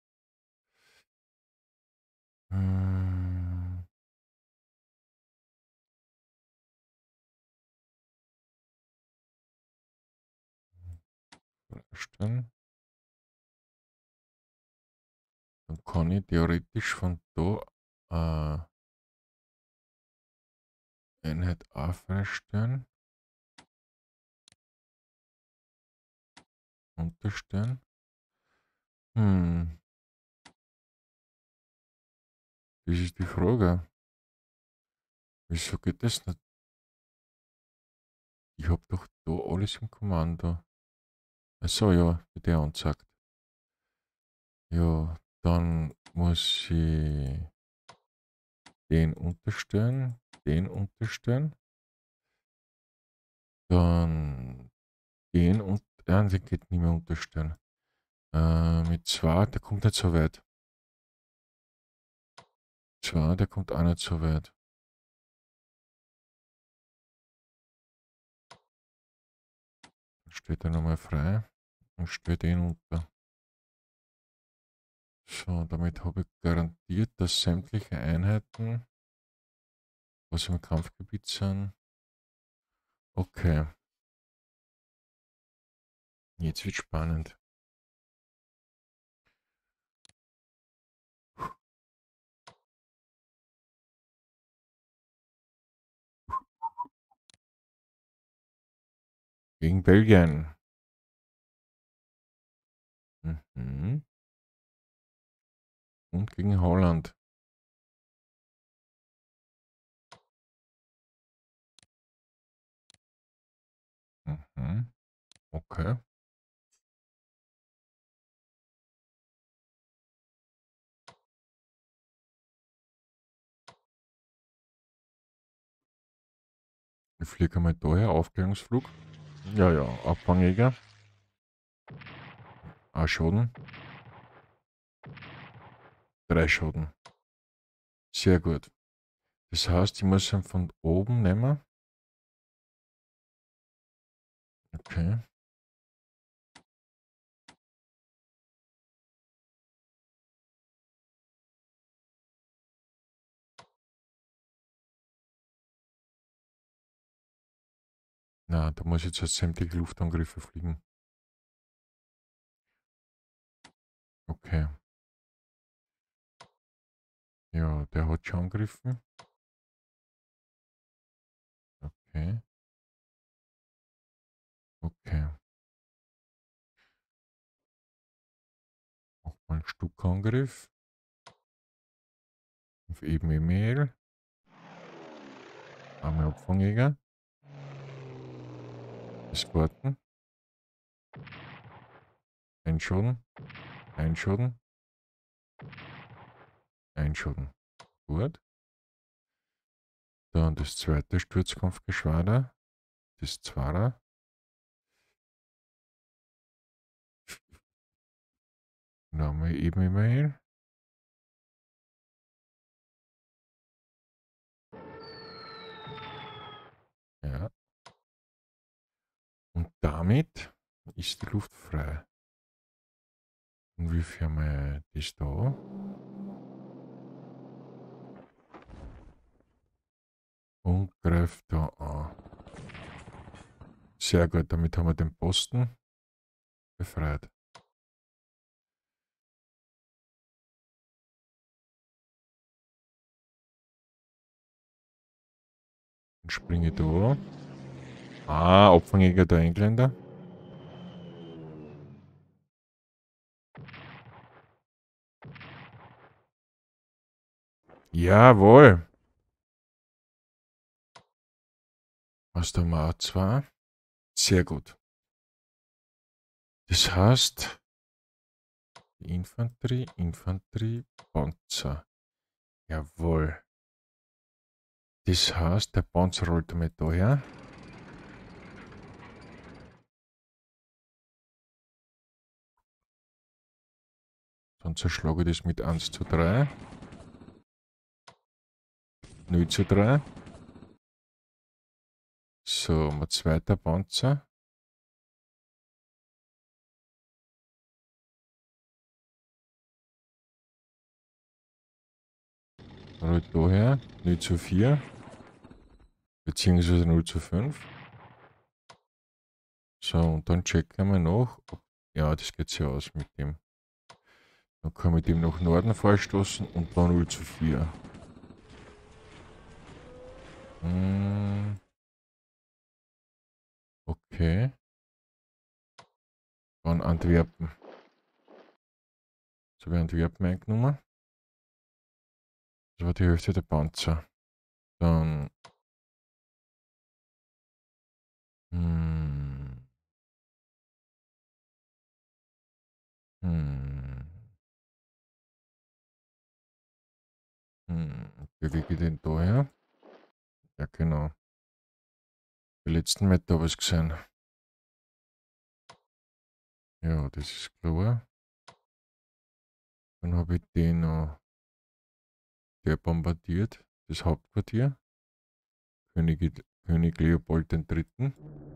Freistellen. Dann kann ich theoretisch von da Einheit A freistellen. Unterstellen. Das ist die Frage. Wieso geht das nicht? Ich habe doch da alles im Kommando. Achso, ja, wie der anzeigt. Ja, dann muss ich den unterstellen, dann den und den geht nicht mehr unterstellen. Mit 2, der kommt nicht so weit. 2, der kommt auch nicht so weit. Dann steht er nochmal frei und stellt den unter. So, damit habe ich garantiert, dass sämtliche Einheiten, was im Kampfgebiet sind, okay. Jetzt wird spannend. Gegen Belgien. Mhm. Und gegen Holland. Mhm. Okay. Ich fliege mal daher, Aufklärungsflug. Ja, ja, Abfangjäger. Schaden. 3 Schaden. Sehr gut. Das heißt, ich muss ihn von oben nehmen. Okay. Na, da muss ich jetzt sämtliche Luftangriffe fliegen. Okay. Ja, der hat schon angegriffen. Okay. Okay. Nochmal ein Stuckangriff. Auf eben E-Mail. Einmal Abfangjäger. Eskorten. Ein Schaden. Ein Schaden. Ein Schaden. Gut. Dann das zweite Sturzkampfgeschwader. Das Zweier. Nochmal eben E-Mail. Ja. Und damit ist die Luft frei. Und wie führen wir das da? Und greift da an. Sehr gut, damit haben wir den Posten befreit. Dann springe ich da. Abfangjäger der Engländer. Jawohl. Was da mal 2. Sehr gut. Das heißt, Infanterie, Panzer. Jawohl. Das heißt, der Panzer rollt einmal daher. Dann zerschlage ich das mit 1:3. 0:3. So, mein zweiter Panzer. Rollt daher. 0:4. Beziehungsweise 0:5. So, und dann checken wir noch. Ja, das geht ja aus mit dem. Dann kann ich dem nach Norden vorstoßen und dann 0:4. Okay. Dann Antwerpen. So habe ich Antwerpen eingenommen. Das war die Hälfte der Panzer. Dann. Hm, hm, bewege ich den daher? Ja, genau. Die letzten Meter habe ich gesehen. Ja, das ist klar. Dann habe ich den noch. Der bombardiert das Hauptquartier. König Leopold III.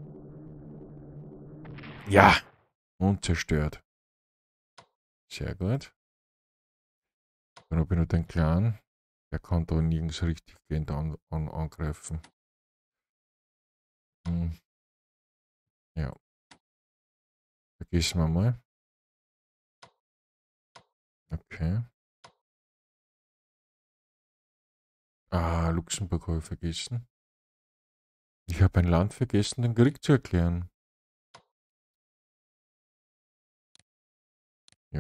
Ja! Und zerstört. Sehr gut. Dann habe ich noch den Clan. Der kann da nirgends richtig gehend angreifen. Ja. Vergessen wir mal. Okay. Ah, Luxemburg habe ich vergessen. Ich habe ein Land vergessen, den Krieg zu erklären. Ja.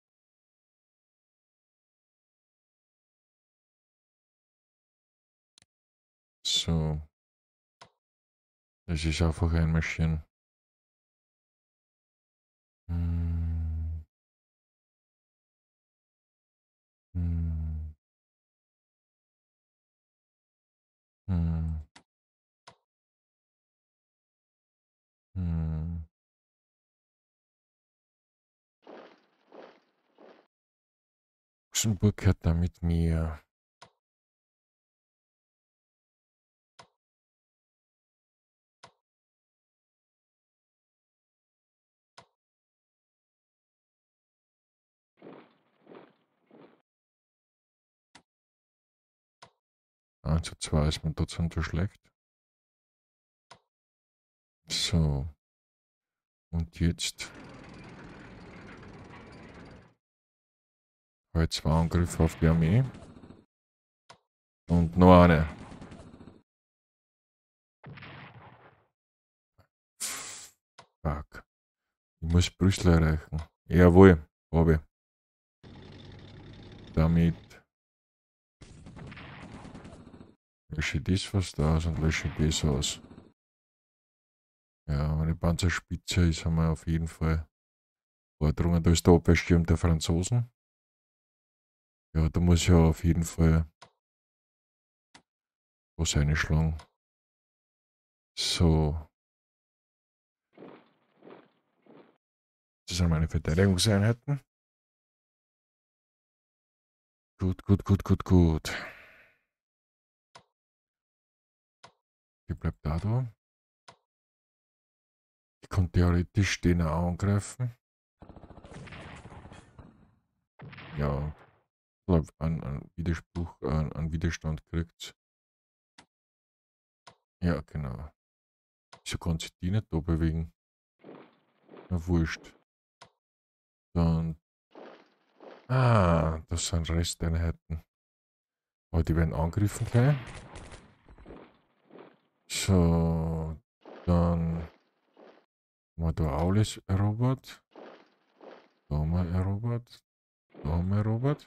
So. Das ist einfach einmarschieren. Hm. Hm. Hm. Hm. Luxemburg hat da mit mir. Also zwar ist mir trotzdem so schlecht. So. Und jetzt. Halt 2 Angriffe auf die Armee. Und noch eine. Fuck. Ich muss Brüssel erreichen. Jawohl, habe ich. Damit lösche ich das fast aus und lösche das aus. Ja, meine Panzerspitze ist einmal auf jeden Fall Forderungen. Da ist der Abwehrschirm der Franzosen. Ja, da muss ja auf jeden Fall was einschlagen. So. Das sind meine Verteidigungseinheiten. Gut, gut, gut, gut, gut. Die bleibt da. Ich kann theoretisch den auch angreifen. Ja, ich glaube, an Widerspruch, an Widerstand kriegt. Ja, genau. Wieso kann sich die nicht da bewegen? Na, wurscht. Dann. Ah, das sind Resteinheiten. Aber die werden angegriffen gleich. So, dann haben wir da alles erobert. Da haben wir erobert. Da haben wir erobert.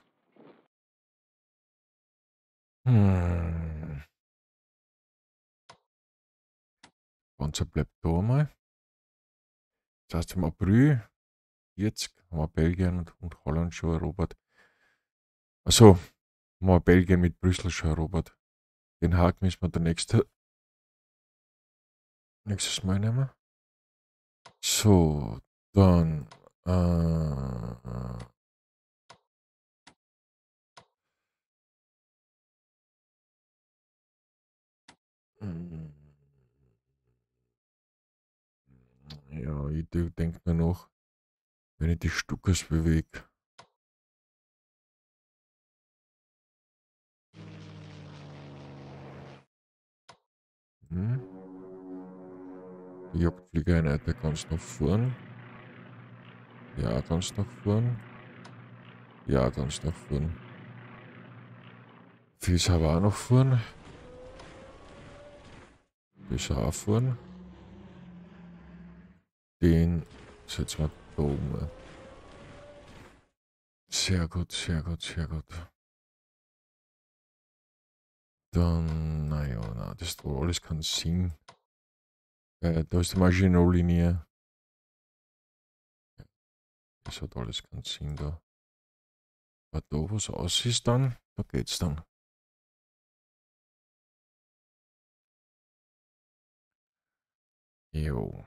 Panzer bleibt da mal. Das heißt, im April 40 haben wir Belgien und Holland schon erobert. Achso, haben wir Belgien mit Brüssel schon erobert. Den Haken müssen wir nächstes Mal nehmen. So, dann mm, ja, ich denke mir noch, wenn ich die Stuckers bewege. Hm? Die Jagdfliegereinheit, der kannst noch fahren. Ja, kannst noch fahren. Ja, kannst noch fahren. Fürs aber auch noch fahren. Das auch fahren. Den setzen wir da oben. Sehr gut, sehr gut, sehr gut. Dann, naja, na, das ist doch alles keinen Sinn. Da ist die Maginot-Linie. Das hat alles keinen Sinn da. Aber da, wo es aus ist dann, da geht's dann. Jo.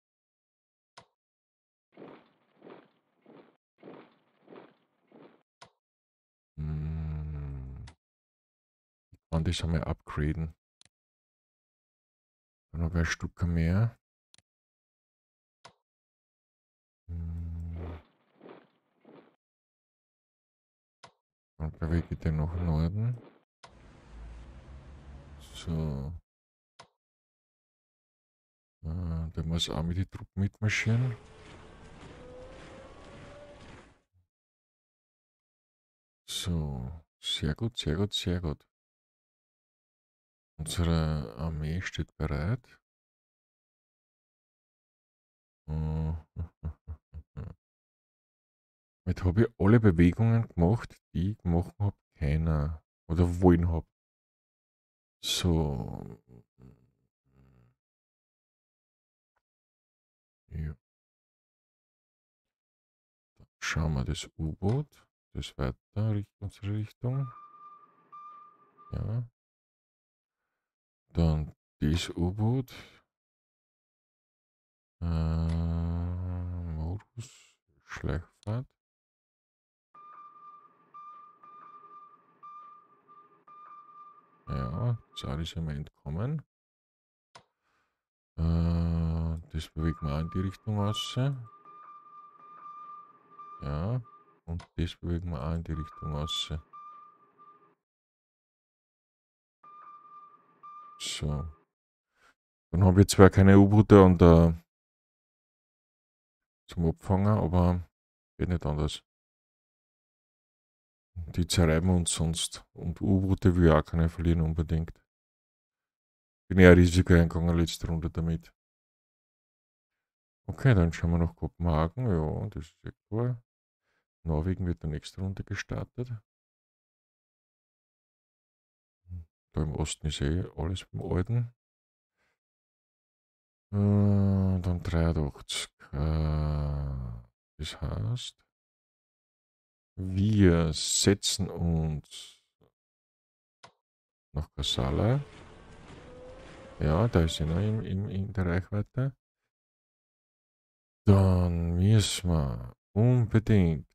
Hm. Ich kann das einmal upgraden. Dann habe ich ein Stück mehr. Hm. Dann bewege ich den nach Norden. So. Der muss auch mit den Truppen mitmarschieren. So. Sehr gut, sehr gut, sehr gut. Unsere Armee steht bereit. Jetzt habe ich alle Bewegungen gemacht, die ich gemacht habe, keiner. Oder wollen habe. So. Ja. Schauen wir das U-Boot. Das weiter, unsere Richtung. Ja. Dann das U-Boot. Modus. Schleichfahrt. Ja, Zar ist einmal entkommen. Das bewegt man auch in die Richtung aus. Ja. Und das bewegen wir auch in die Richtung aus. So. Dann haben wir zwar keine U-Boote an der zum Abfangen, aber geht nicht anders. Die zerreiben uns sonst. Und U-Boote will ich auch keine verlieren unbedingt. Bin ja Risiko eingegangen letzte Runde damit. Okay, dann schauen wir nach Kopenhagen. Ja, das ist ja klar. Norwegen wird der nächste Runde gestartet. Da im Osten ist eh alles beim Alten. Dann 83. Das heißt, wir setzen uns nach Kassala. Ja, da ist sie noch in der Reichweite. Dann müssen wir unbedingt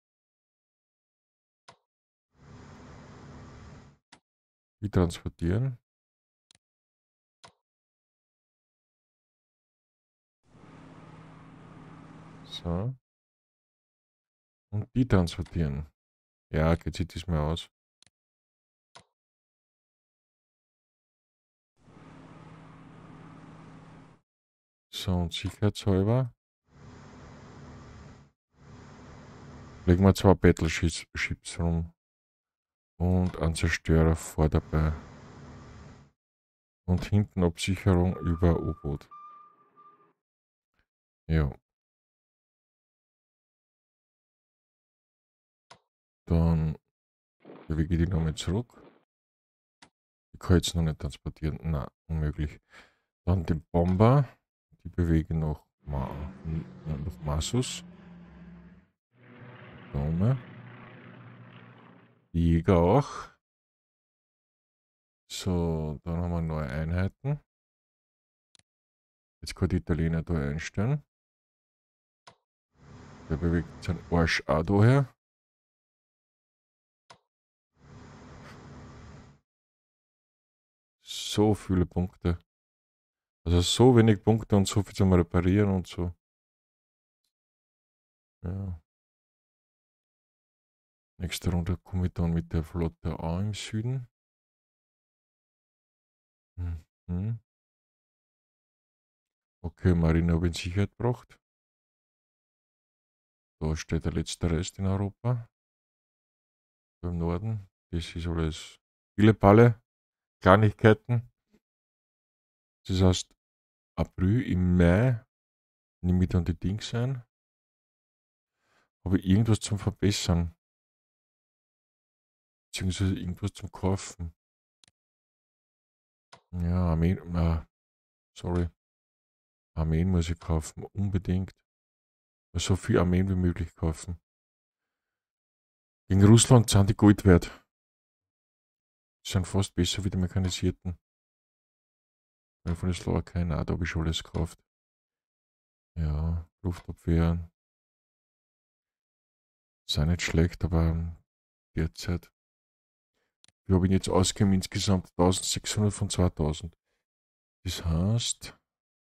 die transportieren. So. Und die transportieren. Ja, geht sich das mal aus. So, und sicherheitshalber legen wir 2 Battleships rum. Und einen Zerstörer vor dabei. Und hinten Absicherung über U-Boot. Ja. Dann bewege ich die nochmal zurück. Die kann ich jetzt noch nicht transportieren. Nein, unmöglich. Dann den Bomber. Die bewege ich nach Massus. Dome. Die Jäger auch. So, dann haben wir neue Einheiten. Jetzt kann die Italiener da einstellen. Der bewegt seinen Arsch auch daher. So viele Punkte. Also so wenig Punkte und so viel zum Reparieren und so. Ja. Nächste Runde komme ich dann mit der Flotte auch im Süden. Mhm. Okay, Marine habe ich in Sicherheit gebracht. Da steht der letzte Rest in Europa. Da im Norden. Das ist alles viele Palle, Kleinigkeiten. Das heißt, April, im Mai nehme ich dann die Dings ein. Habe ich irgendwas zum Verbessern. Beziehungsweise irgendwas zum Kaufen. Ja, Armeen, sorry. Armeen muss ich kaufen, unbedingt. So viel Armeen wie möglich kaufen. Gegen Russland sind die Gold wert. Die sind fast besser wie die mechanisierten. Weil von der Slowakei, da habe ich schon alles gekauft. Ja, Luftabwehr. Sind nicht schlecht, aber derzeit. Wie habe ich jetzt ausgegeben? Insgesamt 1600 von 2000. Das heißt,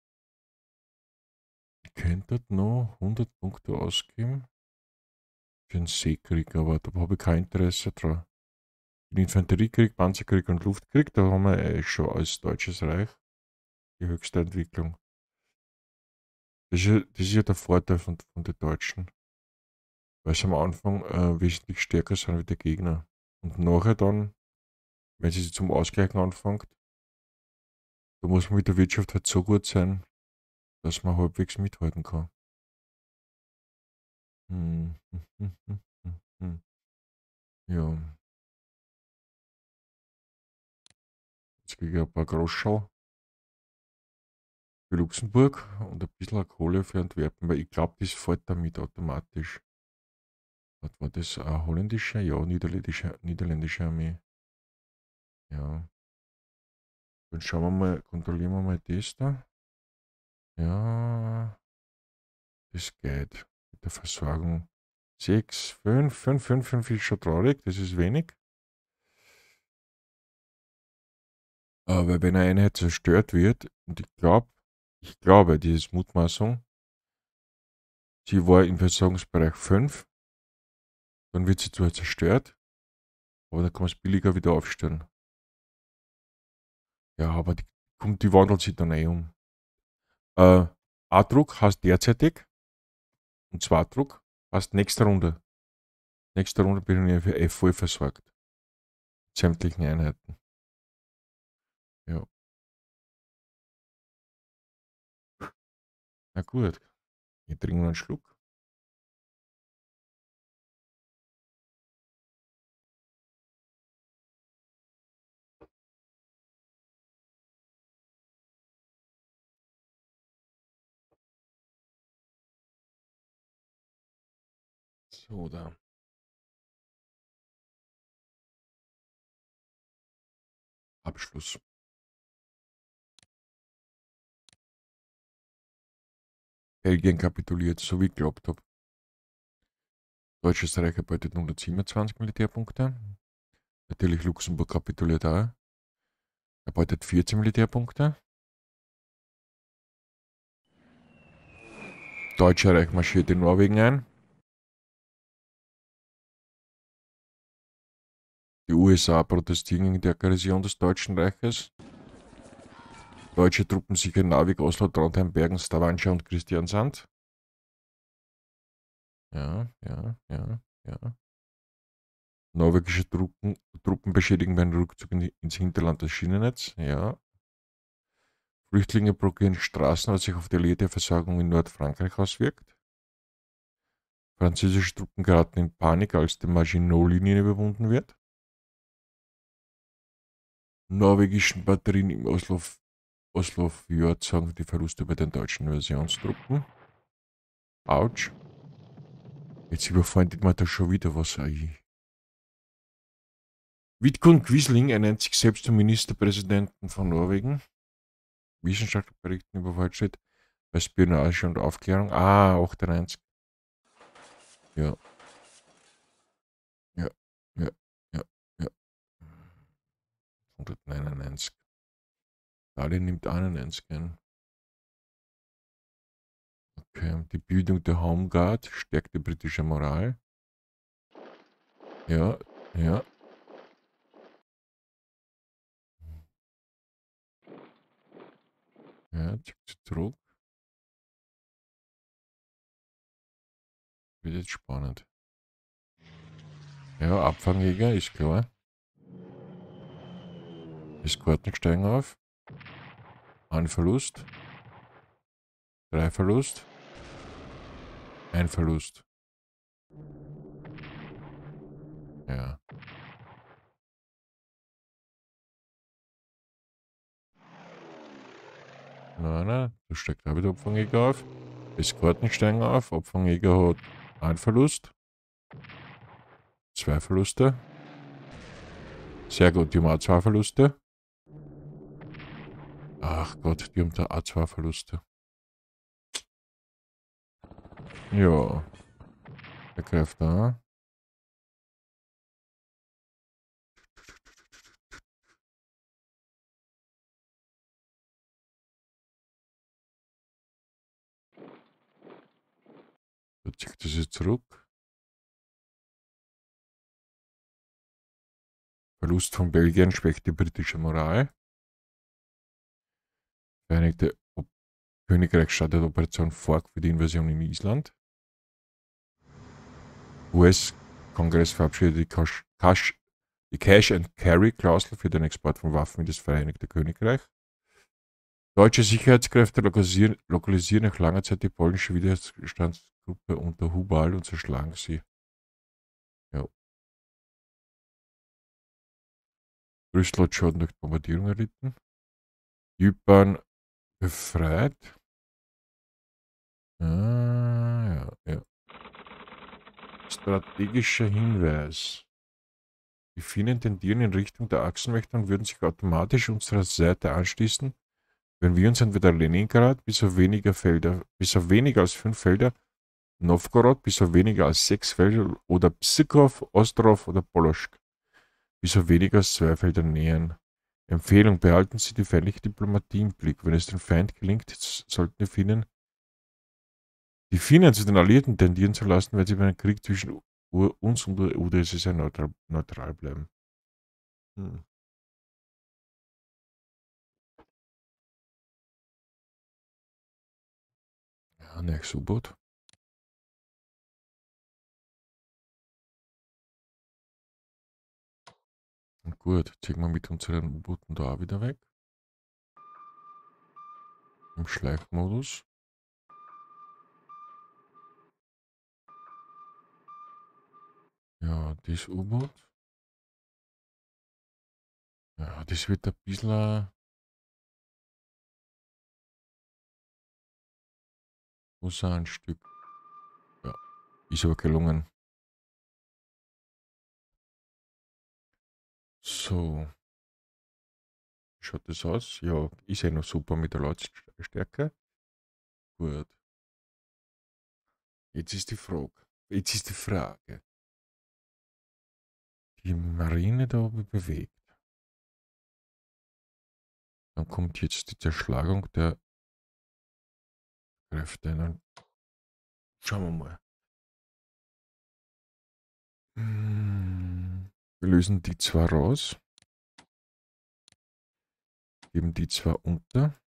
ich könnte noch 100 Punkte ausgeben für einen Seekrieg, aber da habe ich kein Interesse dran. Den Infanteriekrieg, Panzerkrieg und Luftkrieg, da haben wir schon als Deutsches Reich die höchste Entwicklung. Das ist ja der Vorteil von den Deutschen, weil sie am Anfang wesentlich stärker sind wie der Gegner. Und nachher dann, wenn sie sich zum Ausgleichen anfängt, da muss man mit der Wirtschaft halt so gut sein, dass man halbwegs mithalten kann. Hm, hm, hm, hm, hm, hm. Ja, jetzt kriege ich ein paar Groschau für Luxemburg und ein bisschen Kohle für Antwerpen, weil ich glaube, das fällt damit automatisch. Was war das? Eine holländische? Ja, niederländische Armee. Ja. Dann schauen wir mal, kontrollieren wir mal das da. Ja, das geht. Mit der Versorgung. 6, 5, 5, 5, 5 ist schon traurig, das ist wenig. Aber wenn eine Einheit zerstört wird, und ich glaube, diese Mutmaßung, sie war im Versorgungsbereich 5, dann wird sie zwar zerstört, aber dann kann man es billiger wieder aufstellen. Ja, aber die wandelt sich dann um. A-Druck heißt derzeitig und Zweitdruck heißt nächste Runde. Nächste Runde bin ich für F voll versorgt. Sämtlichen Einheiten. Ja. Na gut. Ich trinke noch einen Schluck. So, da. Abschluss. Belgien kapituliert, so wie ich geglaubt habe. Deutsches Reich erbeutet 127 Militärpunkte. Natürlich Luxemburg kapituliert auch. Erbeutet 14 Militärpunkte. Deutsches Reich marschiert in Norwegen ein. Die USA protestieren gegen die Aggression des Deutschen Reiches. Deutsche Truppen sichern Narvik, Oslo, Trondheim, Bergen, Stavanger und Kristiansand. Ja, ja, ja, ja. Norwegische Truppen beschädigen beim Rückzug ins Hinterland das Schienennetz. Ja. Flüchtlinge blockieren Straßen, was sich auf die alliierte Versorgung in Nordfrankreich auswirkt. Französische Truppen geraten in Panik, als die Maginot-Linie überwunden wird. Norwegischen Batterien im Oslo-Fjord sorgen für die Verluste bei den deutschen Invasionstruppen. Autsch. Jetzt überfreundet man da schon wieder was. Vidkun Quisling ernennt sich selbst zum Ministerpräsidenten von Norwegen. Wissenschaftler berichten über Fortschritt bei Spionage und Aufklärung. 98. Ja, ja, ja, ja, ja. 199. Stalin nimmt 91 ein. Okay. Die Bildung der Home Guard stärkt die britische Moral. Ja, ja. Ja, zurück. Wird jetzt spannend. Ja, Abfangjäger ist klar. Eskorten steigen auf. Ein Verlust. 3 Verlust. Ein Verlust. Ja. Nein, da steigt auch wieder Abfangjäger auf. Eskorten steigen auf. Abfangjäger hat einen Verlust. 2 Verluste. Sehr gut, die haben auch 2 Verluste. Ach Gott, die haben da auch 2 Verluste. Ja. Der greift da. Da zieht er sich zurück. Verlust von Belgien schwächt die britische Moral. Vereinigte Königreich startet Operation Fork für die Invasion in Island. US-Kongress verabschiedet die Cash-and-Carry-Klausel für den Export von Waffen in das Vereinigte Königreich. Deutsche Sicherheitskräfte lokalisieren nach langer Zeit die polnische Widerstandsgruppe unter Hubal und zerschlagen sie. Ja. Brüssel hat Schaden durch Bombardierung erlitten. Zypern befreit. Ja. Strategischer Hinweis. Die Finnen tendieren in Richtung der Achsenmächte und würden sich automatisch unserer Seite anschließen, wenn wir uns entweder Leningrad bis auf weniger als 5 Felder, Novgorod bis auf weniger als 6 Felder oder Pskov, Ostrov oder Polosk bis auf weniger als 2 Felder nähern. Empfehlung: Behalten Sie die feindliche Diplomatie im Blick. Wenn es dem Feind gelingt, sollten die Finnen zu den Alliierten tendieren zu lassen, weil sie bei einem Krieg zwischen uns und der UdSSR neutral bleiben. Hm. Ja, nächstes U-Boot. Und gut, ziehen wir mit unseren U-Booten da auch wieder weg. Im Schleichmodus. Ja, das U-Boot. Ja, das wird ein bisschen. Muss ein Stück. Ja, ist aber gelungen. So. Schaut das aus? Ja, ist ja noch super mit der Lautstärke. Gut. Jetzt ist die Frage. Die Marine da oben bewegt. Dann kommt jetzt die Zerschlagung der Kräfte. Dann schauen wir mal. Wir lösen die zwar raus. Geben die zwar unter.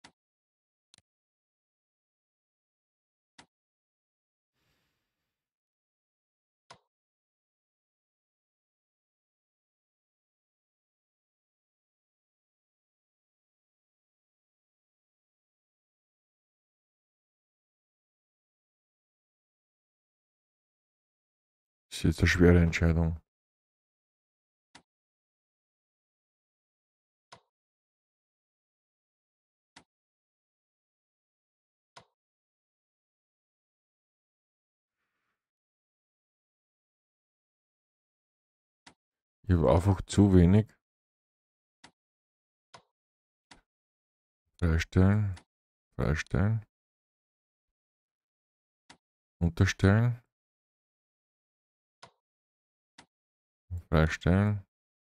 Das ist jetzt eine schwere Entscheidung. Ich habe einfach zu wenig. Freistellen. Freistellen. Unterstellen. Freistellen.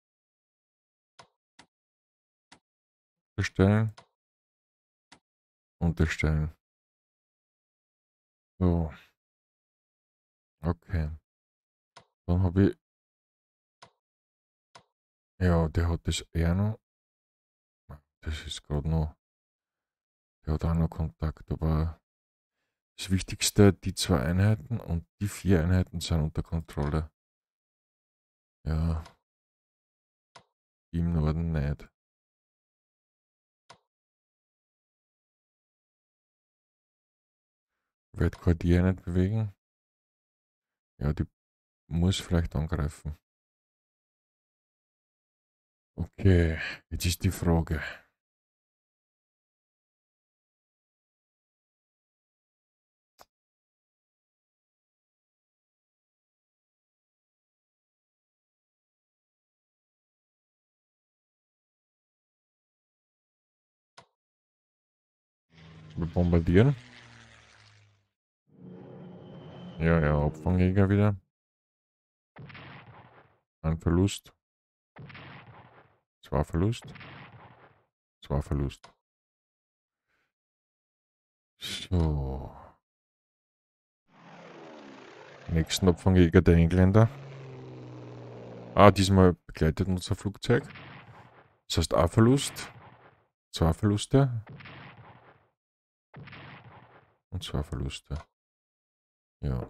Unterstellen. Unterstellen. So. Okay. Dann habe ich. Ja, der hat das eher noch. Das ist gerade noch. Der hat auch noch Kontakt, aber das Wichtigste, die 2 Einheiten und die 4 Einheiten sind unter Kontrolle. Ja, die im Norden nicht. Wird gerade die nicht bewegen? Ja, die muss vielleicht angreifen. Okay, jetzt ist die Frage. Wir bombardieren. Ja, ja, Abfangjäger wieder. Ein Verlust. 2 Verlust. 2 Verlust. So. Nächsten Abfangjäger der Engländer. Ah, diesmal begleitet unser Flugzeug. Das heißt, ein Verlust. 2 Verluste. Und 2 Verluste. Ja.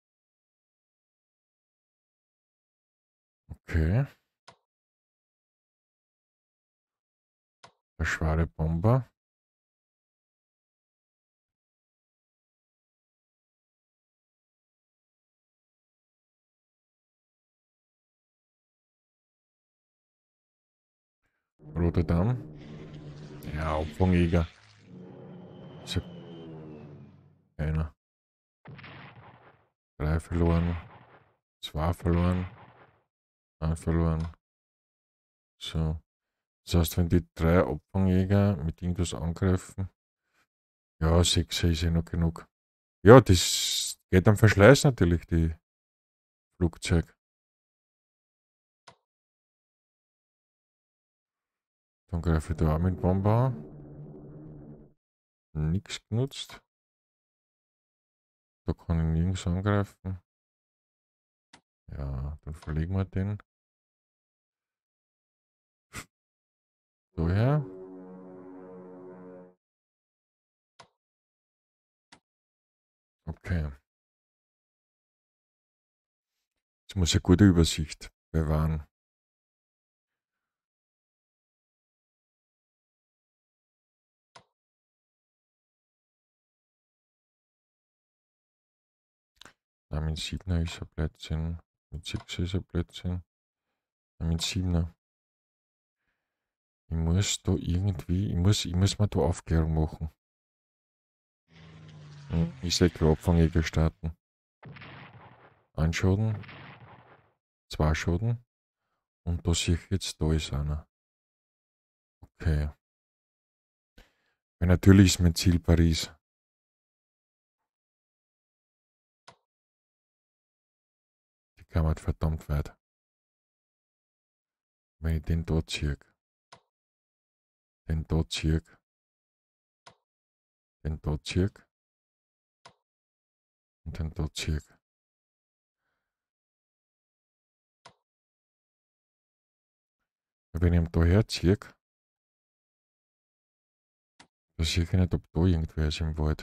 Okay. Der schwere Bomber. Rotterdam. Ja, Abfangjäger. Ist ja keiner. 3 verloren. 2 verloren. 1 verloren. So. Das heißt, wenn die 3 Abfangjäger mit irgendwas angreifen. Ja, 6 ist ja noch genug. Ja, das geht am Verschleiß natürlich, die Flugzeug. Dann greife ich da auch mit Bomber an. Nichts genutzt. Da kann ich nirgends angreifen. Ja, dann verlegen wir den. So her. Okay. Jetzt muss ich eine gute Übersicht bewahren. Na, mit 7er ist ein Blödsinn. Mit 6 ist ein Blödsinn. Na, mit 7er. Ich muss da irgendwie, ich muss mal da Aufklärung machen. Ich sehe klar, Abfangjäger starten. 1 Schaden. 2 Schaden. Und da sehe ich jetzt, da ist einer. Okay. Ja, natürlich ist mein Ziel Paris. Die kann man verdammt weit. Wenn ich den da ziehe. Den da ziehe. Den da ziehe. Und den da ziehe. Wenn ich ihn da herziehe, da sehe ich nicht, ob da irgendwer ist im Wald.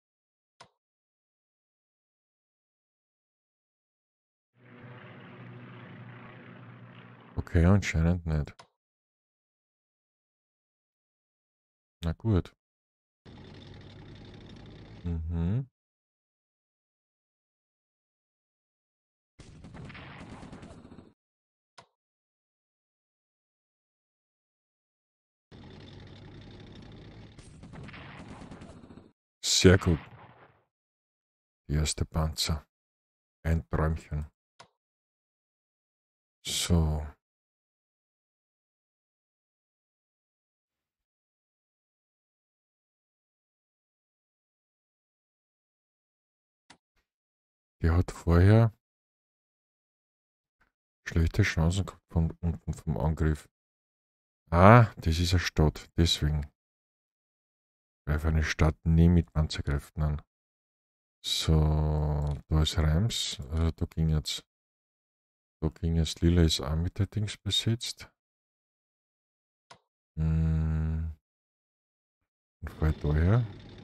Okay, anscheinend nicht. Na gut. Mhm. Sehr gut. Die erste Panzer. Ein Träumchen. So. Der hat vorher schlechte Chancen gehabt von unten vom Angriff. Ah, das ist eine Stadt, deswegen. Greife eine Stadt nie mit Panzerkräften an. So, da ist Reims. Also da ging jetzt. Da ging jetzt. Lila ist auch mit der Dings besetzt. Und vorher daher.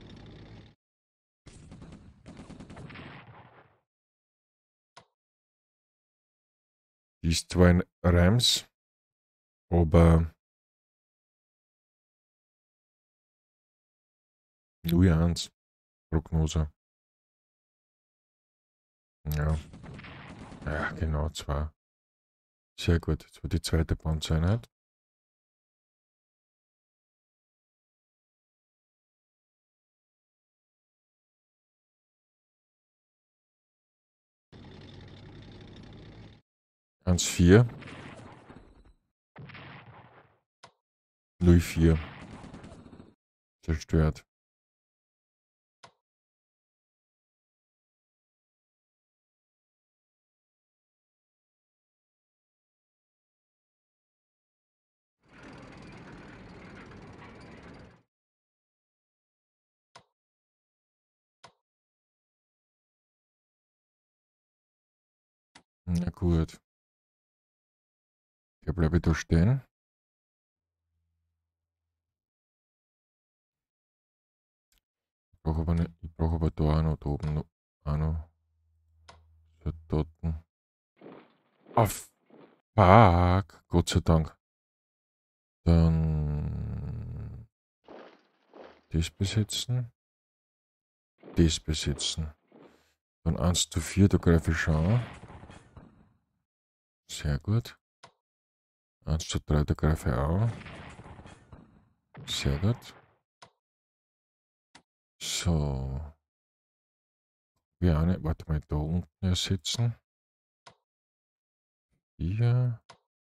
Die ist zwar in Reims, aber 0-1 Prognose. Ja. Ja, genau, 2. Sehr gut. Jetzt war die zweite Panzereinheit. Eins 4. 0-4. Zerstört. Na gut. Der bleibe da stehen. Ich brauche aber da auch noch, da oben noch, auch noch. So, dort. Ah, fuck. Gott sei Dank. Dann das besetzen. Das besetzen. Dann 1:4, da greife ich schon an. Sehr gut. 1:3, da greife ich auch an. Sehr gut. So. Wir eine, warte mal, da unten ersetzen. Hier.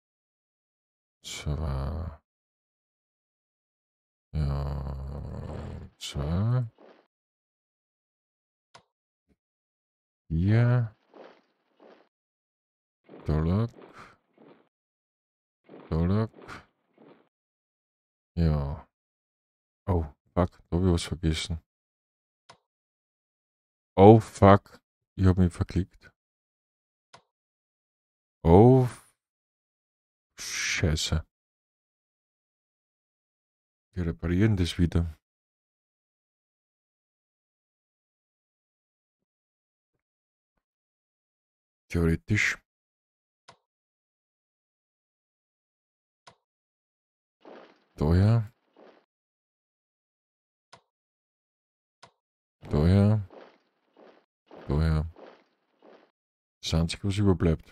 2. Ja. 2. Hier. Dollar. Dollar. Ja. Oh, fuck, da habe ich was vergessen. Oh, fuck. Ich habe mich verklickt. Oh, Scheiße. Wir reparieren das wieder. Theoretisch. Daher. Daher. Daher. Das Einzige, was überbleibt.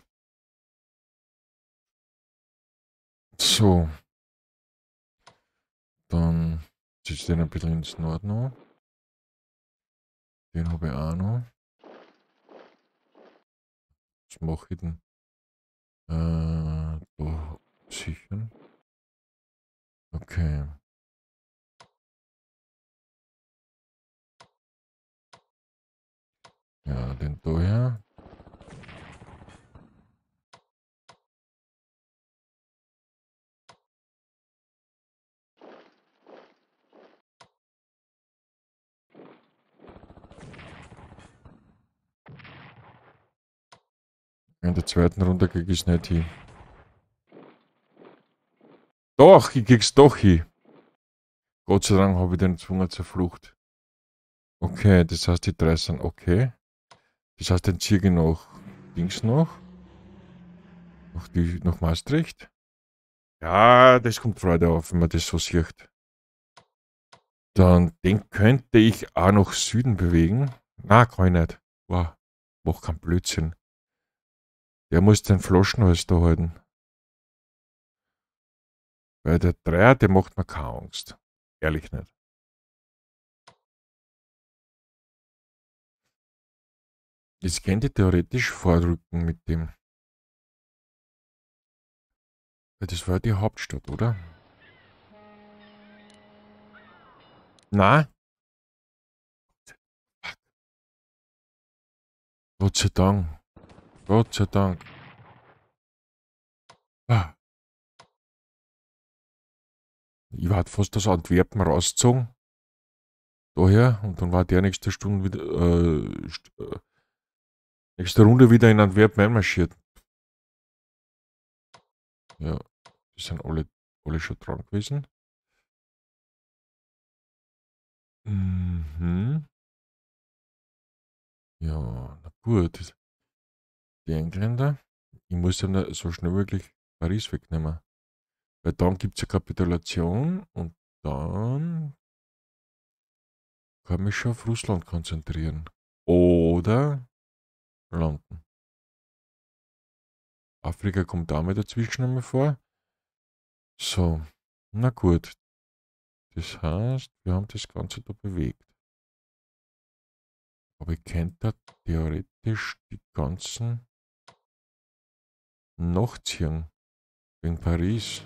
So. Dann setze ich den ein bisschen ins Norden an. Den habe ich auch noch. Was mache ich denn? Da sichern. Okay. Ja, den daher. In der zweiten Runde kriege ich es nicht hin. Doch, ich krieg's doch hin. Gott sei Dank habe ich den gezwungen zur Flucht. Okay, das heißt, die 3 sind okay. Das heißt, den ziehe ich nach Dings noch. Nach Maastricht. Ja, das kommt Freude auf, wenn man das so sieht. Dann den könnte ich auch nach Süden bewegen. Na, kann ich nicht. Wow, mach keinen Blödsinn. Der muss den Flaschenhals da halten. Weil der Dreier, der macht mir keine Angst. Ehrlich nicht. Jetzt könnte ich theoretisch vordrücken mit dem. Weil das war ja die Hauptstadt, oder? Na, Gott sei Dank. Gott sei Dank. Ah, ich war fast aus Antwerpen rausgezogen. Daher. Und dann war der nächste Stunde wieder, nächste Runde wieder in Antwerpen einmarschiert. Ja, die sind alle schon dran gewesen. Mhm. Ja, na gut. Die Engländer. Ich muss ja so schnell wie möglich Paris wegnehmen. Weil dann gibt es eine Kapitulation und dann kann ich mich schon auf Russland konzentrieren. Oder London. Afrika kommt da mal dazwischen einmal vor. So, na gut. Das heißt, wir haben das Ganze da bewegt. Aber ich könnte da theoretisch die ganzen nachziehen. Wegen Paris.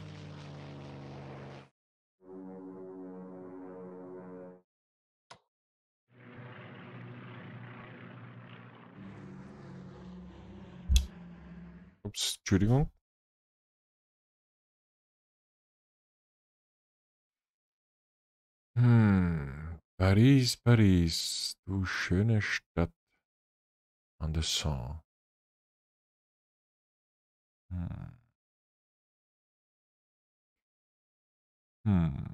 Ups, Entschuldigung. Paris, Paris, du schöne Stadt an der Seine. Hm. Hm.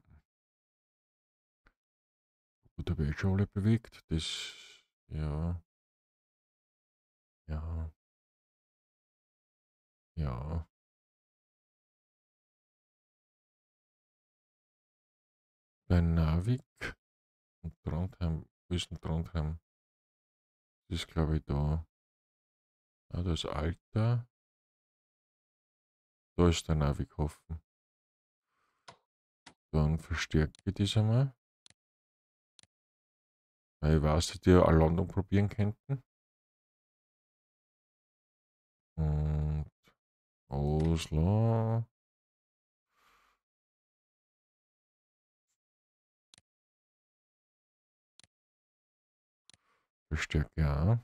Gut, habe ich schon alle bewegt. Das, ja, ja, ja. Bei Narvik und Trondheim, wo ist denn Trondheim? Das ist, glaube ich, da. Ah, das Alter. Da ist der Narvikhofen. Dann verstärke ich das einmal. Weil ich weiß, dass die eine Landung probieren könnten. Und Oslo. Verstärke ja.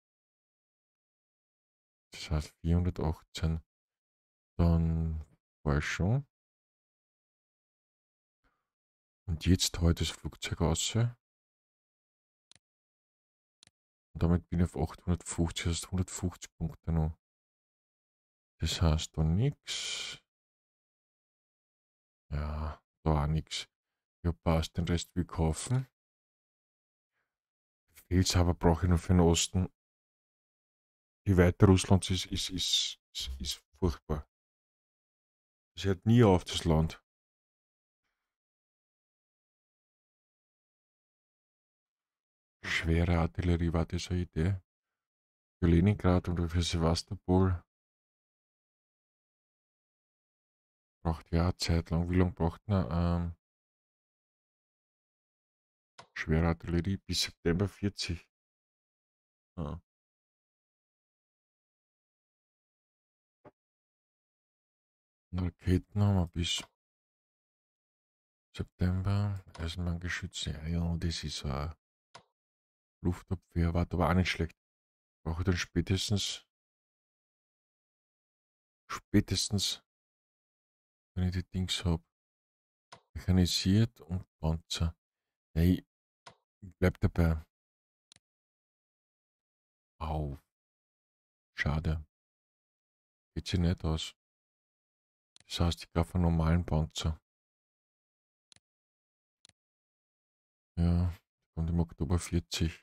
Das heißt 418. Dann Forschung. Und jetzt heute das Flugzeug aus. Und damit bin ich auf 850, das heißt 150 Punkte noch. Das heißt da nichts. Ja, da auch nichts. Ja, passt, den Rest will ich kaufen. Befehlshaber brauche ich nur für den Osten. Die Weite Russlands ist furchtbar. Es hört nie auf, das Land. Schwere Artillerie war das eine Idee. Für Leningrad oder für Sevastopol braucht ja eine Zeit lang. Wie lange braucht man schwere Artillerie? Bis September 40. Ja. Raketen haben wir bis September. Eisenbahngeschütze. Ja, das ist eine Luftabwehr. War aber auch nicht schlecht. Brauche ich dann spätestens, wenn ich die Dings habe. Mechanisiert und Panzer. Ja, ich bleib dabei. Au, schade. Geht sich nicht aus. Das heißt, ich kaufe einen normalen Panzer. Ja, kommt im Oktober 40.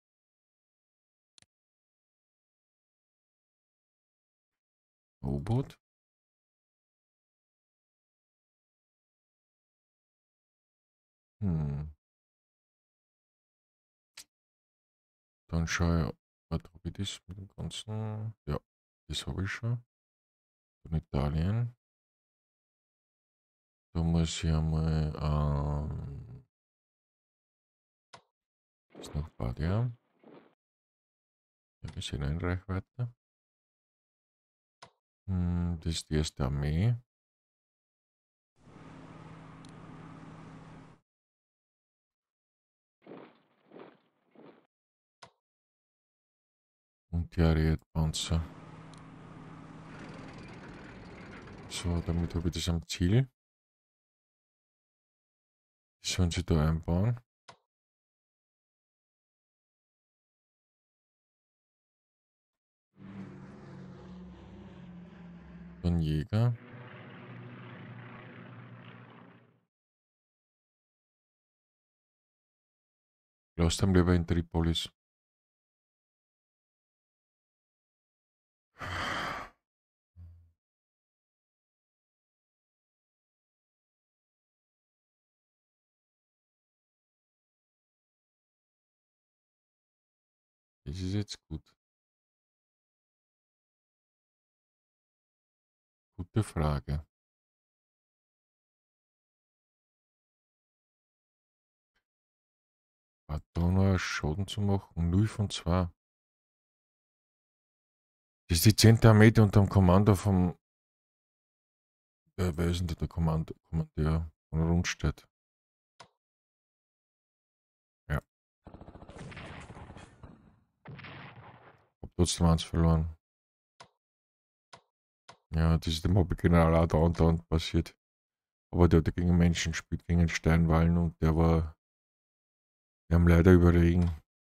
U-Boot. Hm. Dann schaue ich, was habe ich das mit dem ganzen? Ja, das habe ich schon. Von Italien. Da muss ich einmal, ist noch Badia. Ja, wir sind in Reichweite. Das ist die erste Armee. Und die Ariad-Panzer. So, damit habe ich das am Ziel. Die sollen sie da einbauen. Dann Jäger. Lasst haben lieber in Tripolis. Das ist jetzt gut. Gute Frage. Hat da noch Schaden zu machen? 0 von 2. Das ist die 10. Armee, die unter dem Kommando vom. Wer ist denn der Kommandeur von Rundstedt? Ja. Hab trotzdem eins verloren. Ja, das ist dem Hobbygeneral auch dauernd passiert. Aber der hat gegen Menschen gespielt, gegen Steinwallen und der war. Wir haben leider überlegen.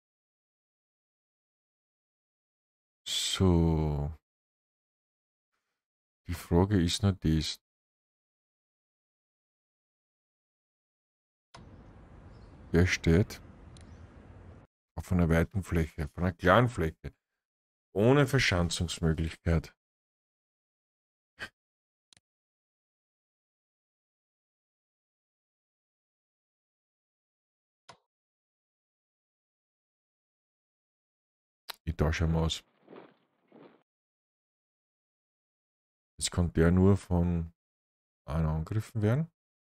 So. Die Frage ist nur das. Der steht auf einer weiten Fläche, auf einer kleinen Fläche, ohne Verschanzungsmöglichkeit. Ich tausche mal aus. Jetzt kann der nur von einer angegriffen werden.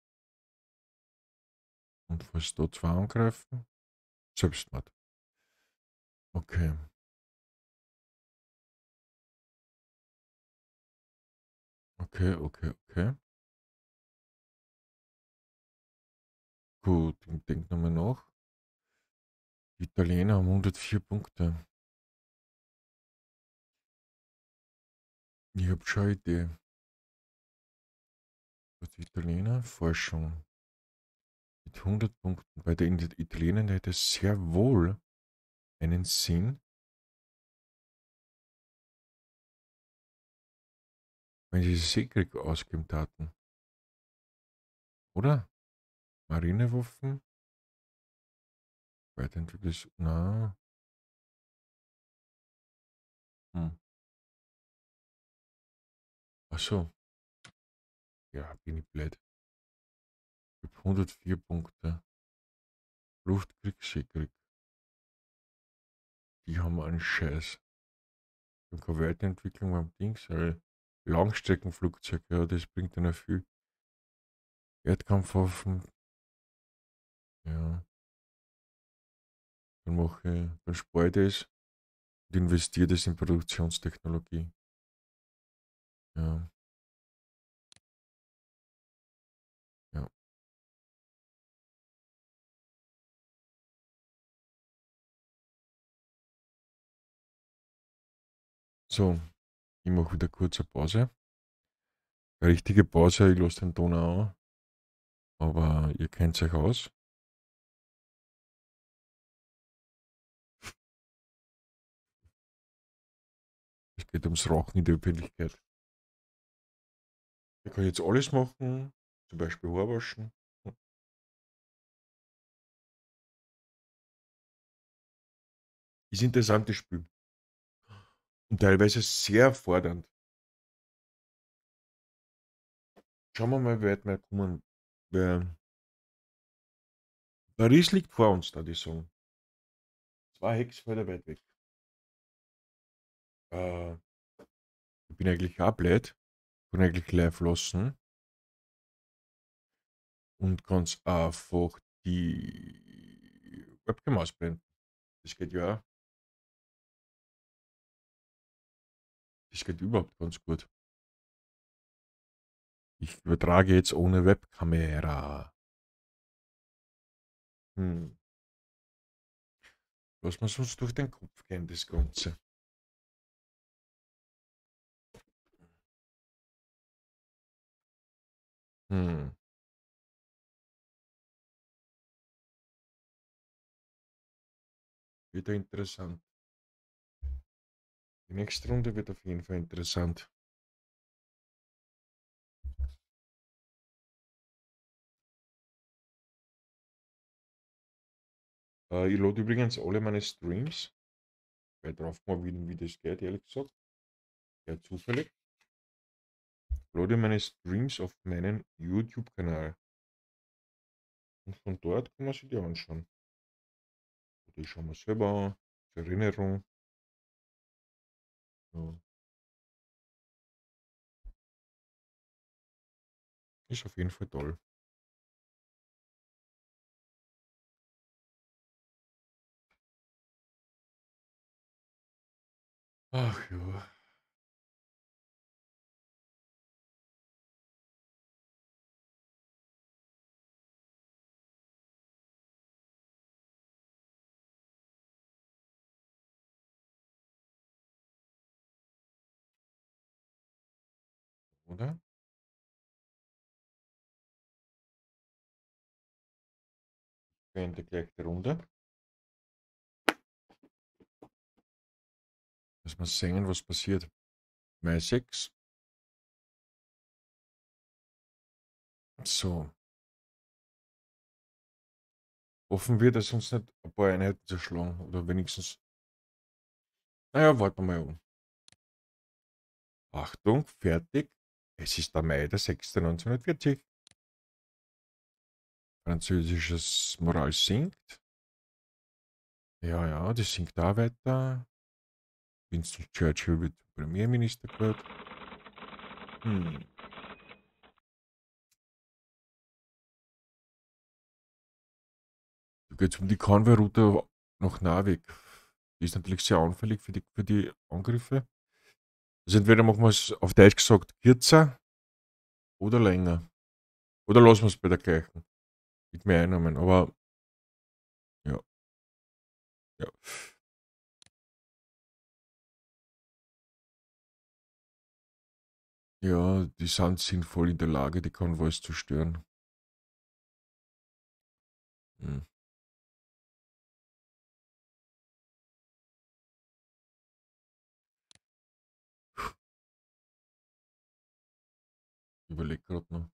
Und falls da zwei angreifen, Selbstmord. Okay. Okay. Gut, ich denke nochmal nach. Die Italiener haben 104 Punkte. Ich habe schon eine Idee. Die Italiener, Forschung. Mit 100 Punkten. Bei den Italienern hätte es sehr wohl einen Sinn, wenn sie Seekrieg ausgeben taten. Oder? Marinewaffen? Weiterentwickeltes. Na. Hm. Achso. Ja, bin ich blöd. Ich habe 104 Punkte. Luftkrieg, Seekrieg. Die haben einen Scheiß. Dann keine Weiterentwicklung beim Dings. Langstreckenflugzeug, ja, das bringt dann auch viel. Erdkampfwaffen. Ja. Dann spare ich das und investiere das in Produktionstechnologie. Ja. Ja. So, ich mache wieder kurze Pause. Richtige Pause, ich lasse den Ton auch an. Aber ihr kennt euch aus. Es geht ums Rauchen in der Öffentlichkeit. Ich kann jetzt alles machen, zum Beispiel Haare waschen. Ist ein interessantes Spiel. Und teilweise sehr fordernd. Schauen wir mal, wie weit wir kommen. Paris liegt vor uns, da die sagen. 2 Hexfelder weit weg. Ich bin eigentlich auch blöd. Kann eigentlich live lassen. Und ganz einfach die Webcam ausblenden. Das geht ja auch. Das geht überhaupt ganz gut. Ich übertrage jetzt ohne Webkamera. Lass mal sonst durch den Kopf gehen, das Ganze. Hm, wieder interessant. Die nächste Runde wird auf jeden Fall interessant. Ich lade übrigens alle meine Streams, weil drauf mal wie das geht, ehrlich gesagt. Ja, zufällig. Lade meine Streams auf meinen YouTube-Kanal. Und von dort kann man sich die anschauen. Die schauen wir selber an. Zur Erinnerung. Ja, ist auf jeden Fall toll. Ach ja, oder? Beende gleich die Runde. Dass wir sehen, was passiert. Mai 6. So. Hoffen wir, dass uns nicht ein paar Einheiten zerschlagen. Oder wenigstens. Naja, warten wir mal um. Achtung, fertig. Es ist der Mai der 6. 1940. Französisches Moral sinkt. Ja, ja, das sinkt da weiter. Winston Churchill wird Premierminister gewählt. Hm. Da geht es um die Convoy-Route nach Narvik. Die ist natürlich sehr anfällig für die Angriffe. Also entweder machen wir es auf Deutsch gesagt kürzer oder länger. Oder lassen wir es bei der gleichen. Mit mehr Einnahmen. Aber ja, ja. Ja, die sind sinnvoll in der Lage, die Konvois zu stören. Hm. Überleg gerade noch.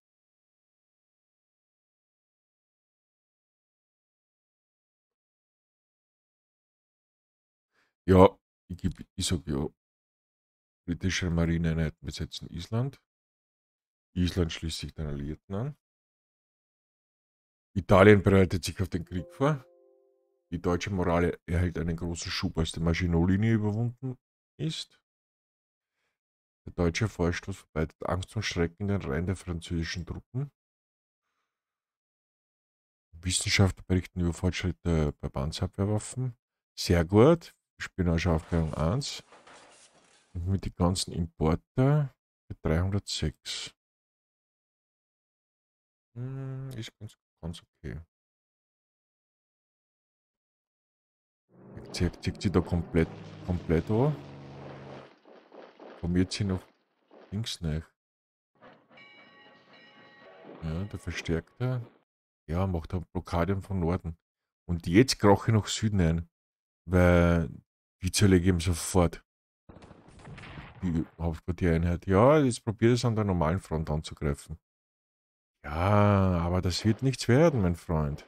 Ja, ich sag ja, britische Marineeinheiten besetzen Island. Island schließt sich den Alliierten an. Italien bereitet sich auf den Krieg vor. Die deutsche Moral erhält einen großen Schub, als die Maginot-Linie überwunden ist. Der deutsche Vorstoß verbreitet Angst und Schrecken in den Reihen der französischen Truppen. Wissenschaftler berichten über Fortschritte bei Panzerabwehrwaffen. Sehr gut. Spionageaufklärung 1. Und mit den ganzen Importer bei 306. Ist ganz okay. Zieht sie da komplett an. Formiert sie noch links nach. Ja, der Verstärkte. Ja, macht eine Blockade von Norden. Und jetzt krache ich nach Süden ein. Weil die zerlege ich ihm sofort. Die Hauptquartiereinheit. Ja, jetzt probiert es an der normalen Front anzugreifen. Ja, aber das wird nichts werden, mein Freund.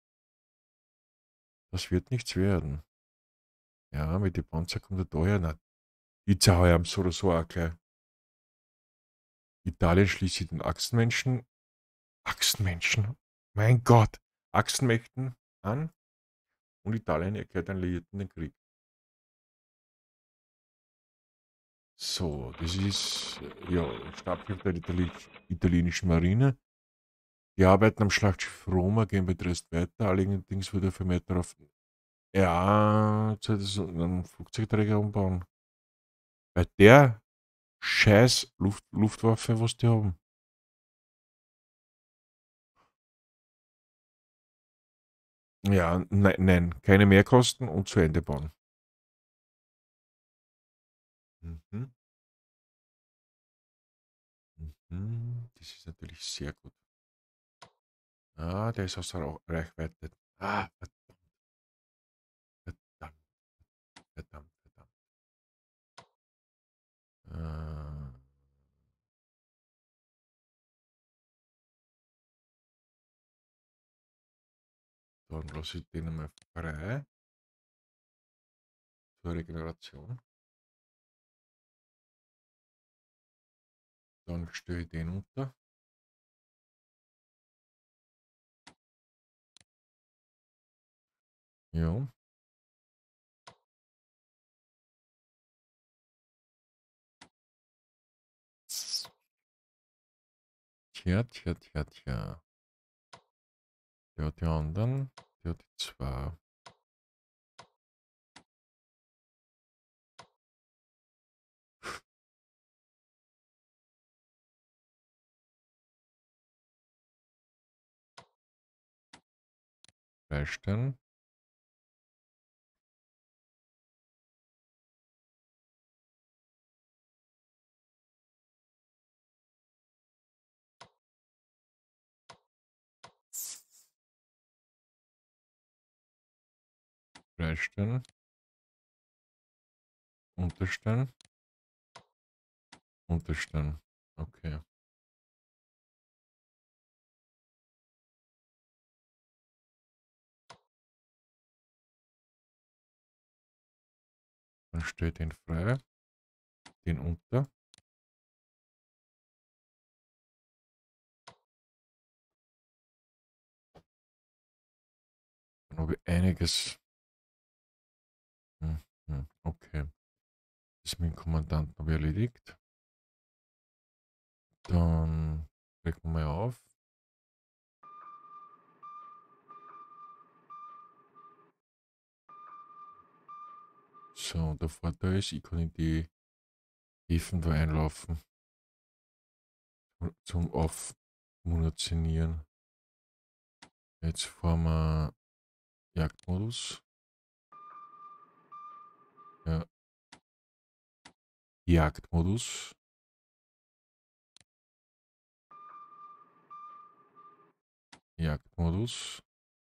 Das wird nichts werden. Ja, mit den Panzer kommt er daher. Na, die zerhaue am so oder so auch gleich. Italien schließt sich den Achsenmenschen. Achsenmenschen? Mein Gott! Achsenmächten an und Italien erklärt den Alliierten den Krieg. So, das ist ja Stabschiff der italienischen Marine. Die arbeiten am Schlachtschiff Roma, gehen bei Dresden weiter. Allerdings wird er vermehrt darauf, ja, einen Flugzeugträger umbauen. Bei der scheiß Luftwaffe, was die haben. Ja, nein, keine Mehrkosten und zu Ende bauen. Mhm. Das ist natürlich sehr gut. Ah, der ist außer Reichweite. Ah, verdammt, verdammt, verdammt. Äh, Dann lasse ich den einmal frei zur Regeneration. Dann stelle ich den unter. Ja. Tja, tja, tja, tja. Der hat die anderen. Der hat die zwei. Freistellen. Freistellen. Unterstellen. Unterstellen. Okay. Dann stelle ich den frei. Den unter. Dann habe ich einiges. Okay. Das ist mit dem Kommandanten habe ich erledigt. Dann legen wir mal auf. So, der Vorteil ist, ich kann in die Häfen da einlaufen. Zum Aufmunitionieren. Jetzt fahren wir Jagdmodus. Ja, Jagdmodus. Jagdmodus.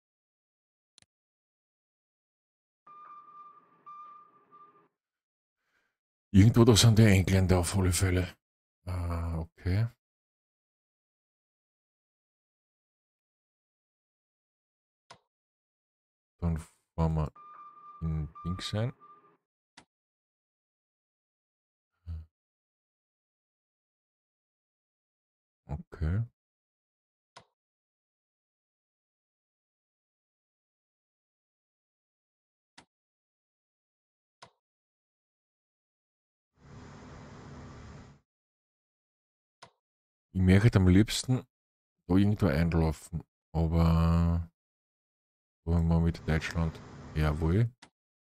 Irgendwo da sind die Engländer auf alle Fälle. Ah, okay. Dann fahren wir in Dings ein. Okay. Ich möchte am liebsten da irgendwo einlaufen. Aber wollen wir mit Deutschland. Jawohl.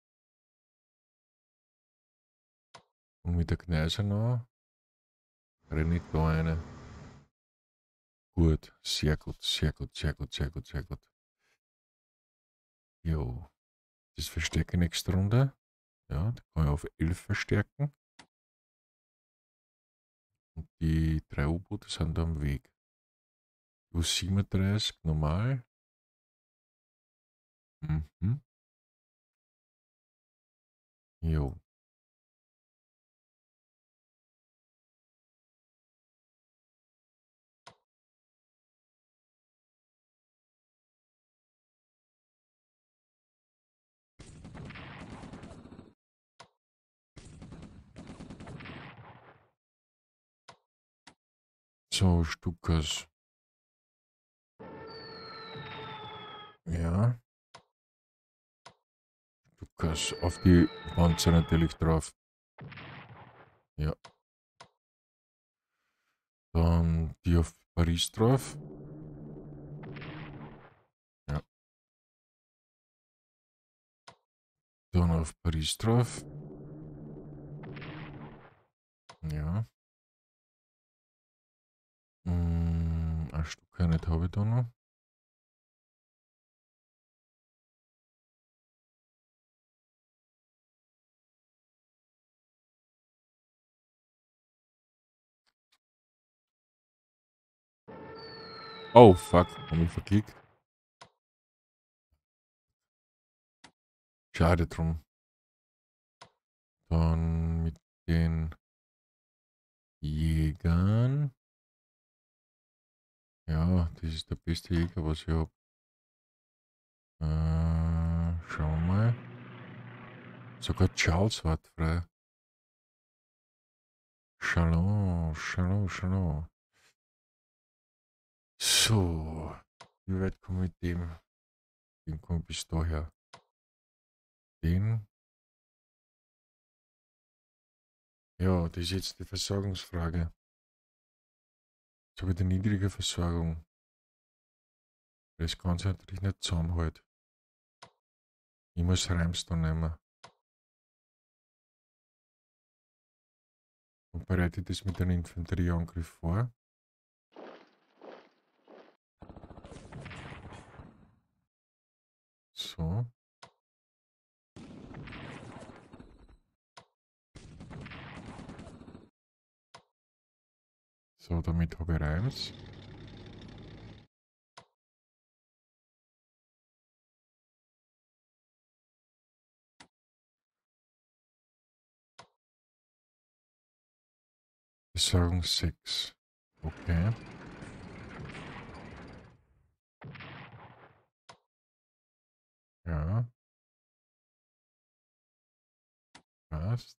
Und mit der Gneisenau renne ich da eine. Gut, sehr gut, sehr gut, sehr gut, sehr gut, sehr gut. Jo, das verstärke nächste Runde. Ja, da kann ich auf 11 verstärken. Und die 3 U-Boote sind da am Weg. U-37 normal. Mhm. Jo. So, Stukas. Ja, Stukas auf die Panzer natürlich drauf. Ja. Dann die auf Paris drauf. Ja. Dann auf Paris drauf. Ja. Ein Stück nicht habe ich da noch. Oh, fuck. Hab mich verklickt. Schade drum. Dann mit den Jägern. Ja, das ist der beste Jäger, was ich habe. Schauen wir mal. Sogar Charles hat frei. Shalom, Shalom, Shalom. So. Wie weit komme ich mit dem? Den komme ich bis daher. Den. Ja, das ist jetzt die Versorgungsfrage. Jetzt habe ich die niedrige Versorgung. Das kann sich natürlich nicht zusammenhalten. Ich muss Reimstone nehmen. Und bereite das mit einem Infanterieangriff vor. So. So, damit habe ich Reims. Versorgung 6. Okay. Ja, passt.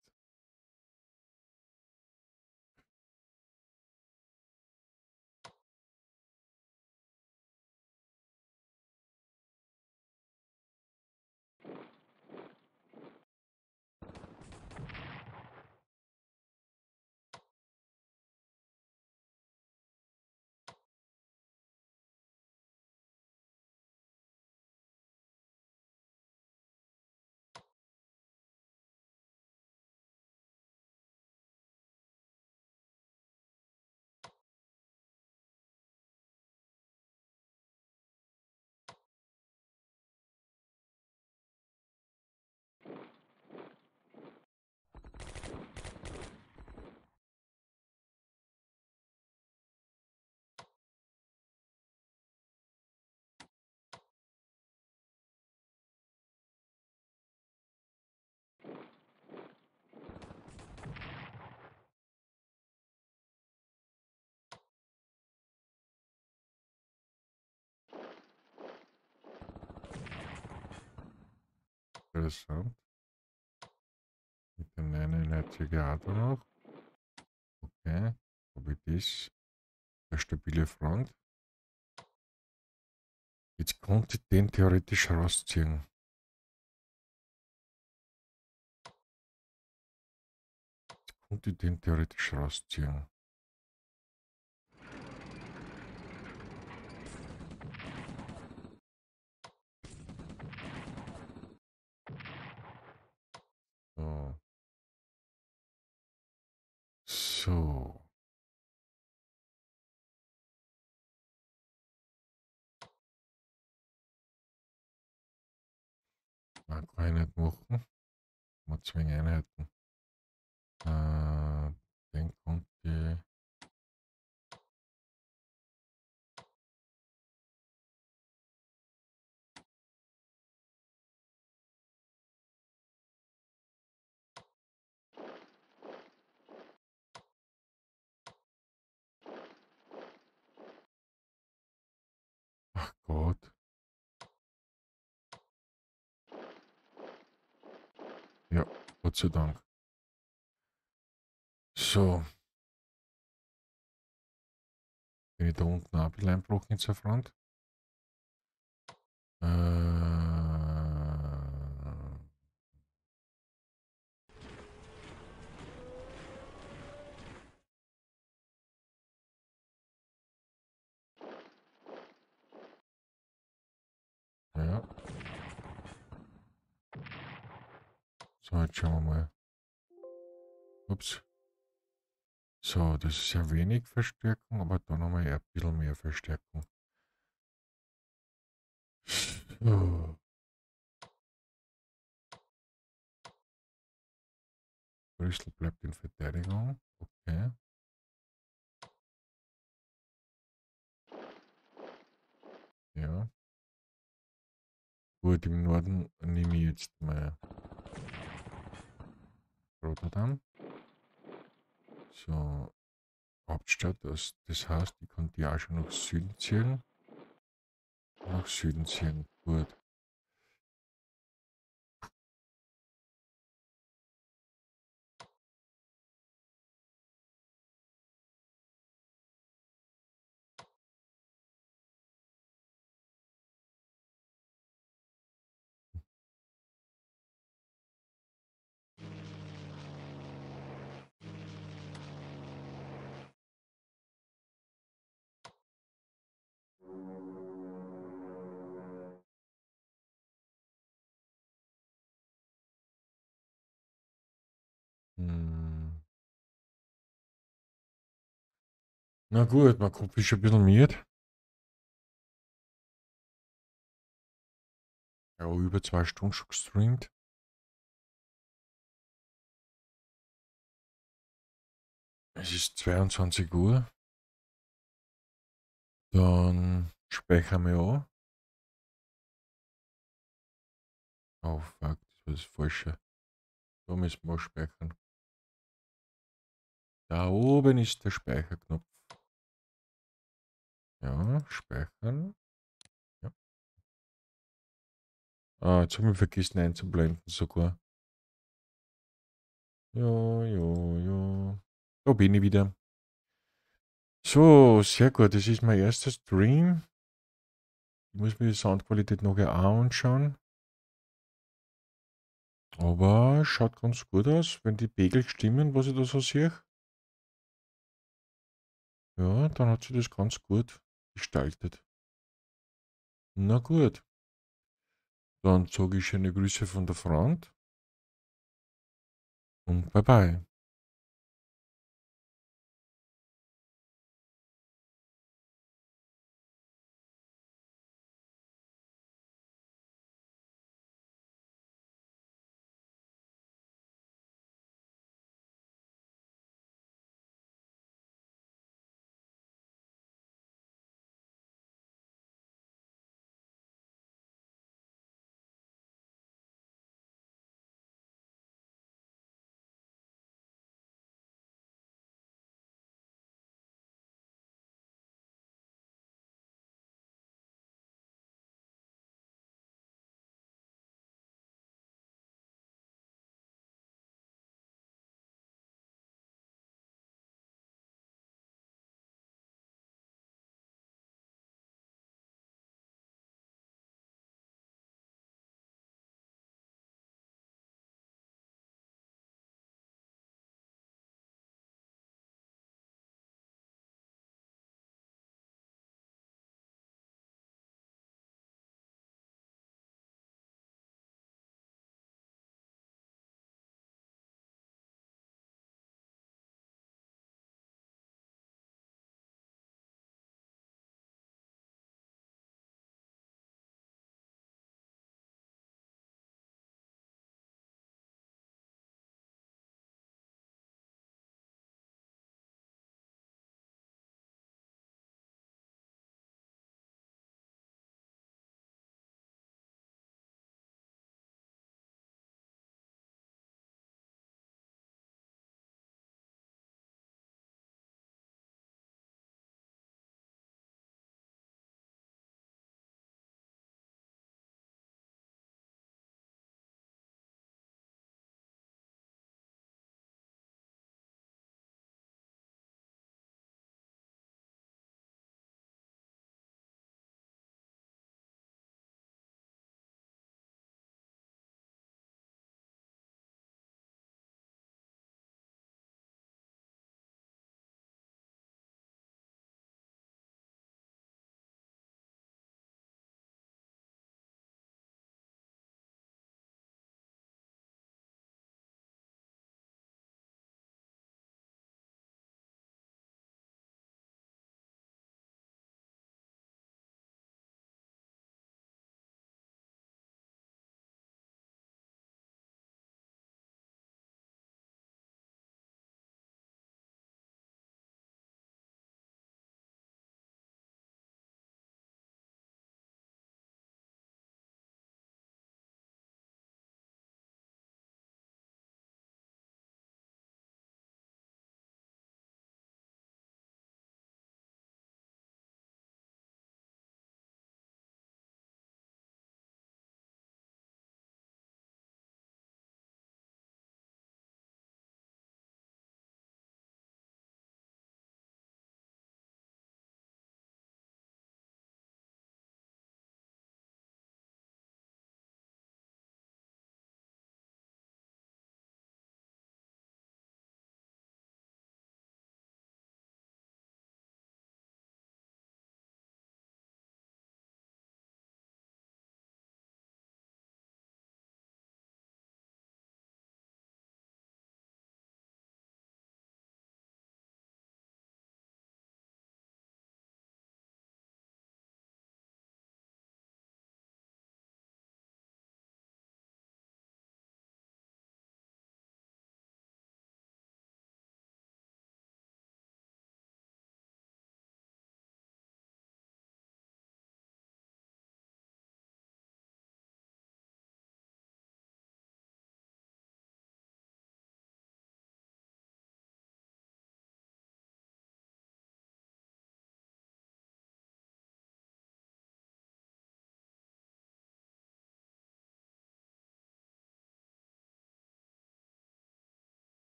Interessant. Mit dem 99er auch noch. Okay. Habe ich das. Eine stabile Front. Jetzt konnte ich den theoretisch rausziehen. Konnte ich den theoretisch rausziehen. So. So. Kann ich nicht machen. Mal 2 Einheiten. Den konnte ich. Ach Gott. Ja, Gott sei Dank. So. Bin ich da unten auch ein bisschen einbrochen zur Front? Ja. So, jetzt schauen wir mal. Ups. So, das ist ja wenig Verstärkung, aber dann haben wir ja ein bisschen mehr Verstärkung. So. Brüssel bleibt in Verteidigung. Okay. Ja. Gut, im Norden nehme ich jetzt mal Rotterdam. So, Hauptstadt, das heißt, ich kann die auch schon nach Süden ziehen. Nach Süden ziehen, gut. Hm. Na gut, man kommt schon ein bisschen mit. Ja, über 2 Stunden schon gestreamt. Es ist 22 Uhr. Dann speichern wir an. Oh fuck, das war das Falsche. Da müssen wir speichern. Da oben ist der Speicherknopf. Ja, speichern. Ja. Ah, jetzt habe ich vergessen einzublenden sogar. Ja, ja, ja. Da bin ich wieder. So, sehr gut. Das ist mein erster Stream. Ich muss mir die Soundqualität noch anschauen. Aber schaut ganz gut aus, wenn die Pegel stimmen, was ich da so sehe. Ja, dann hat sich das ganz gut gestaltet. Na gut, dann sage ich schöne Grüße von der Front und bye bye.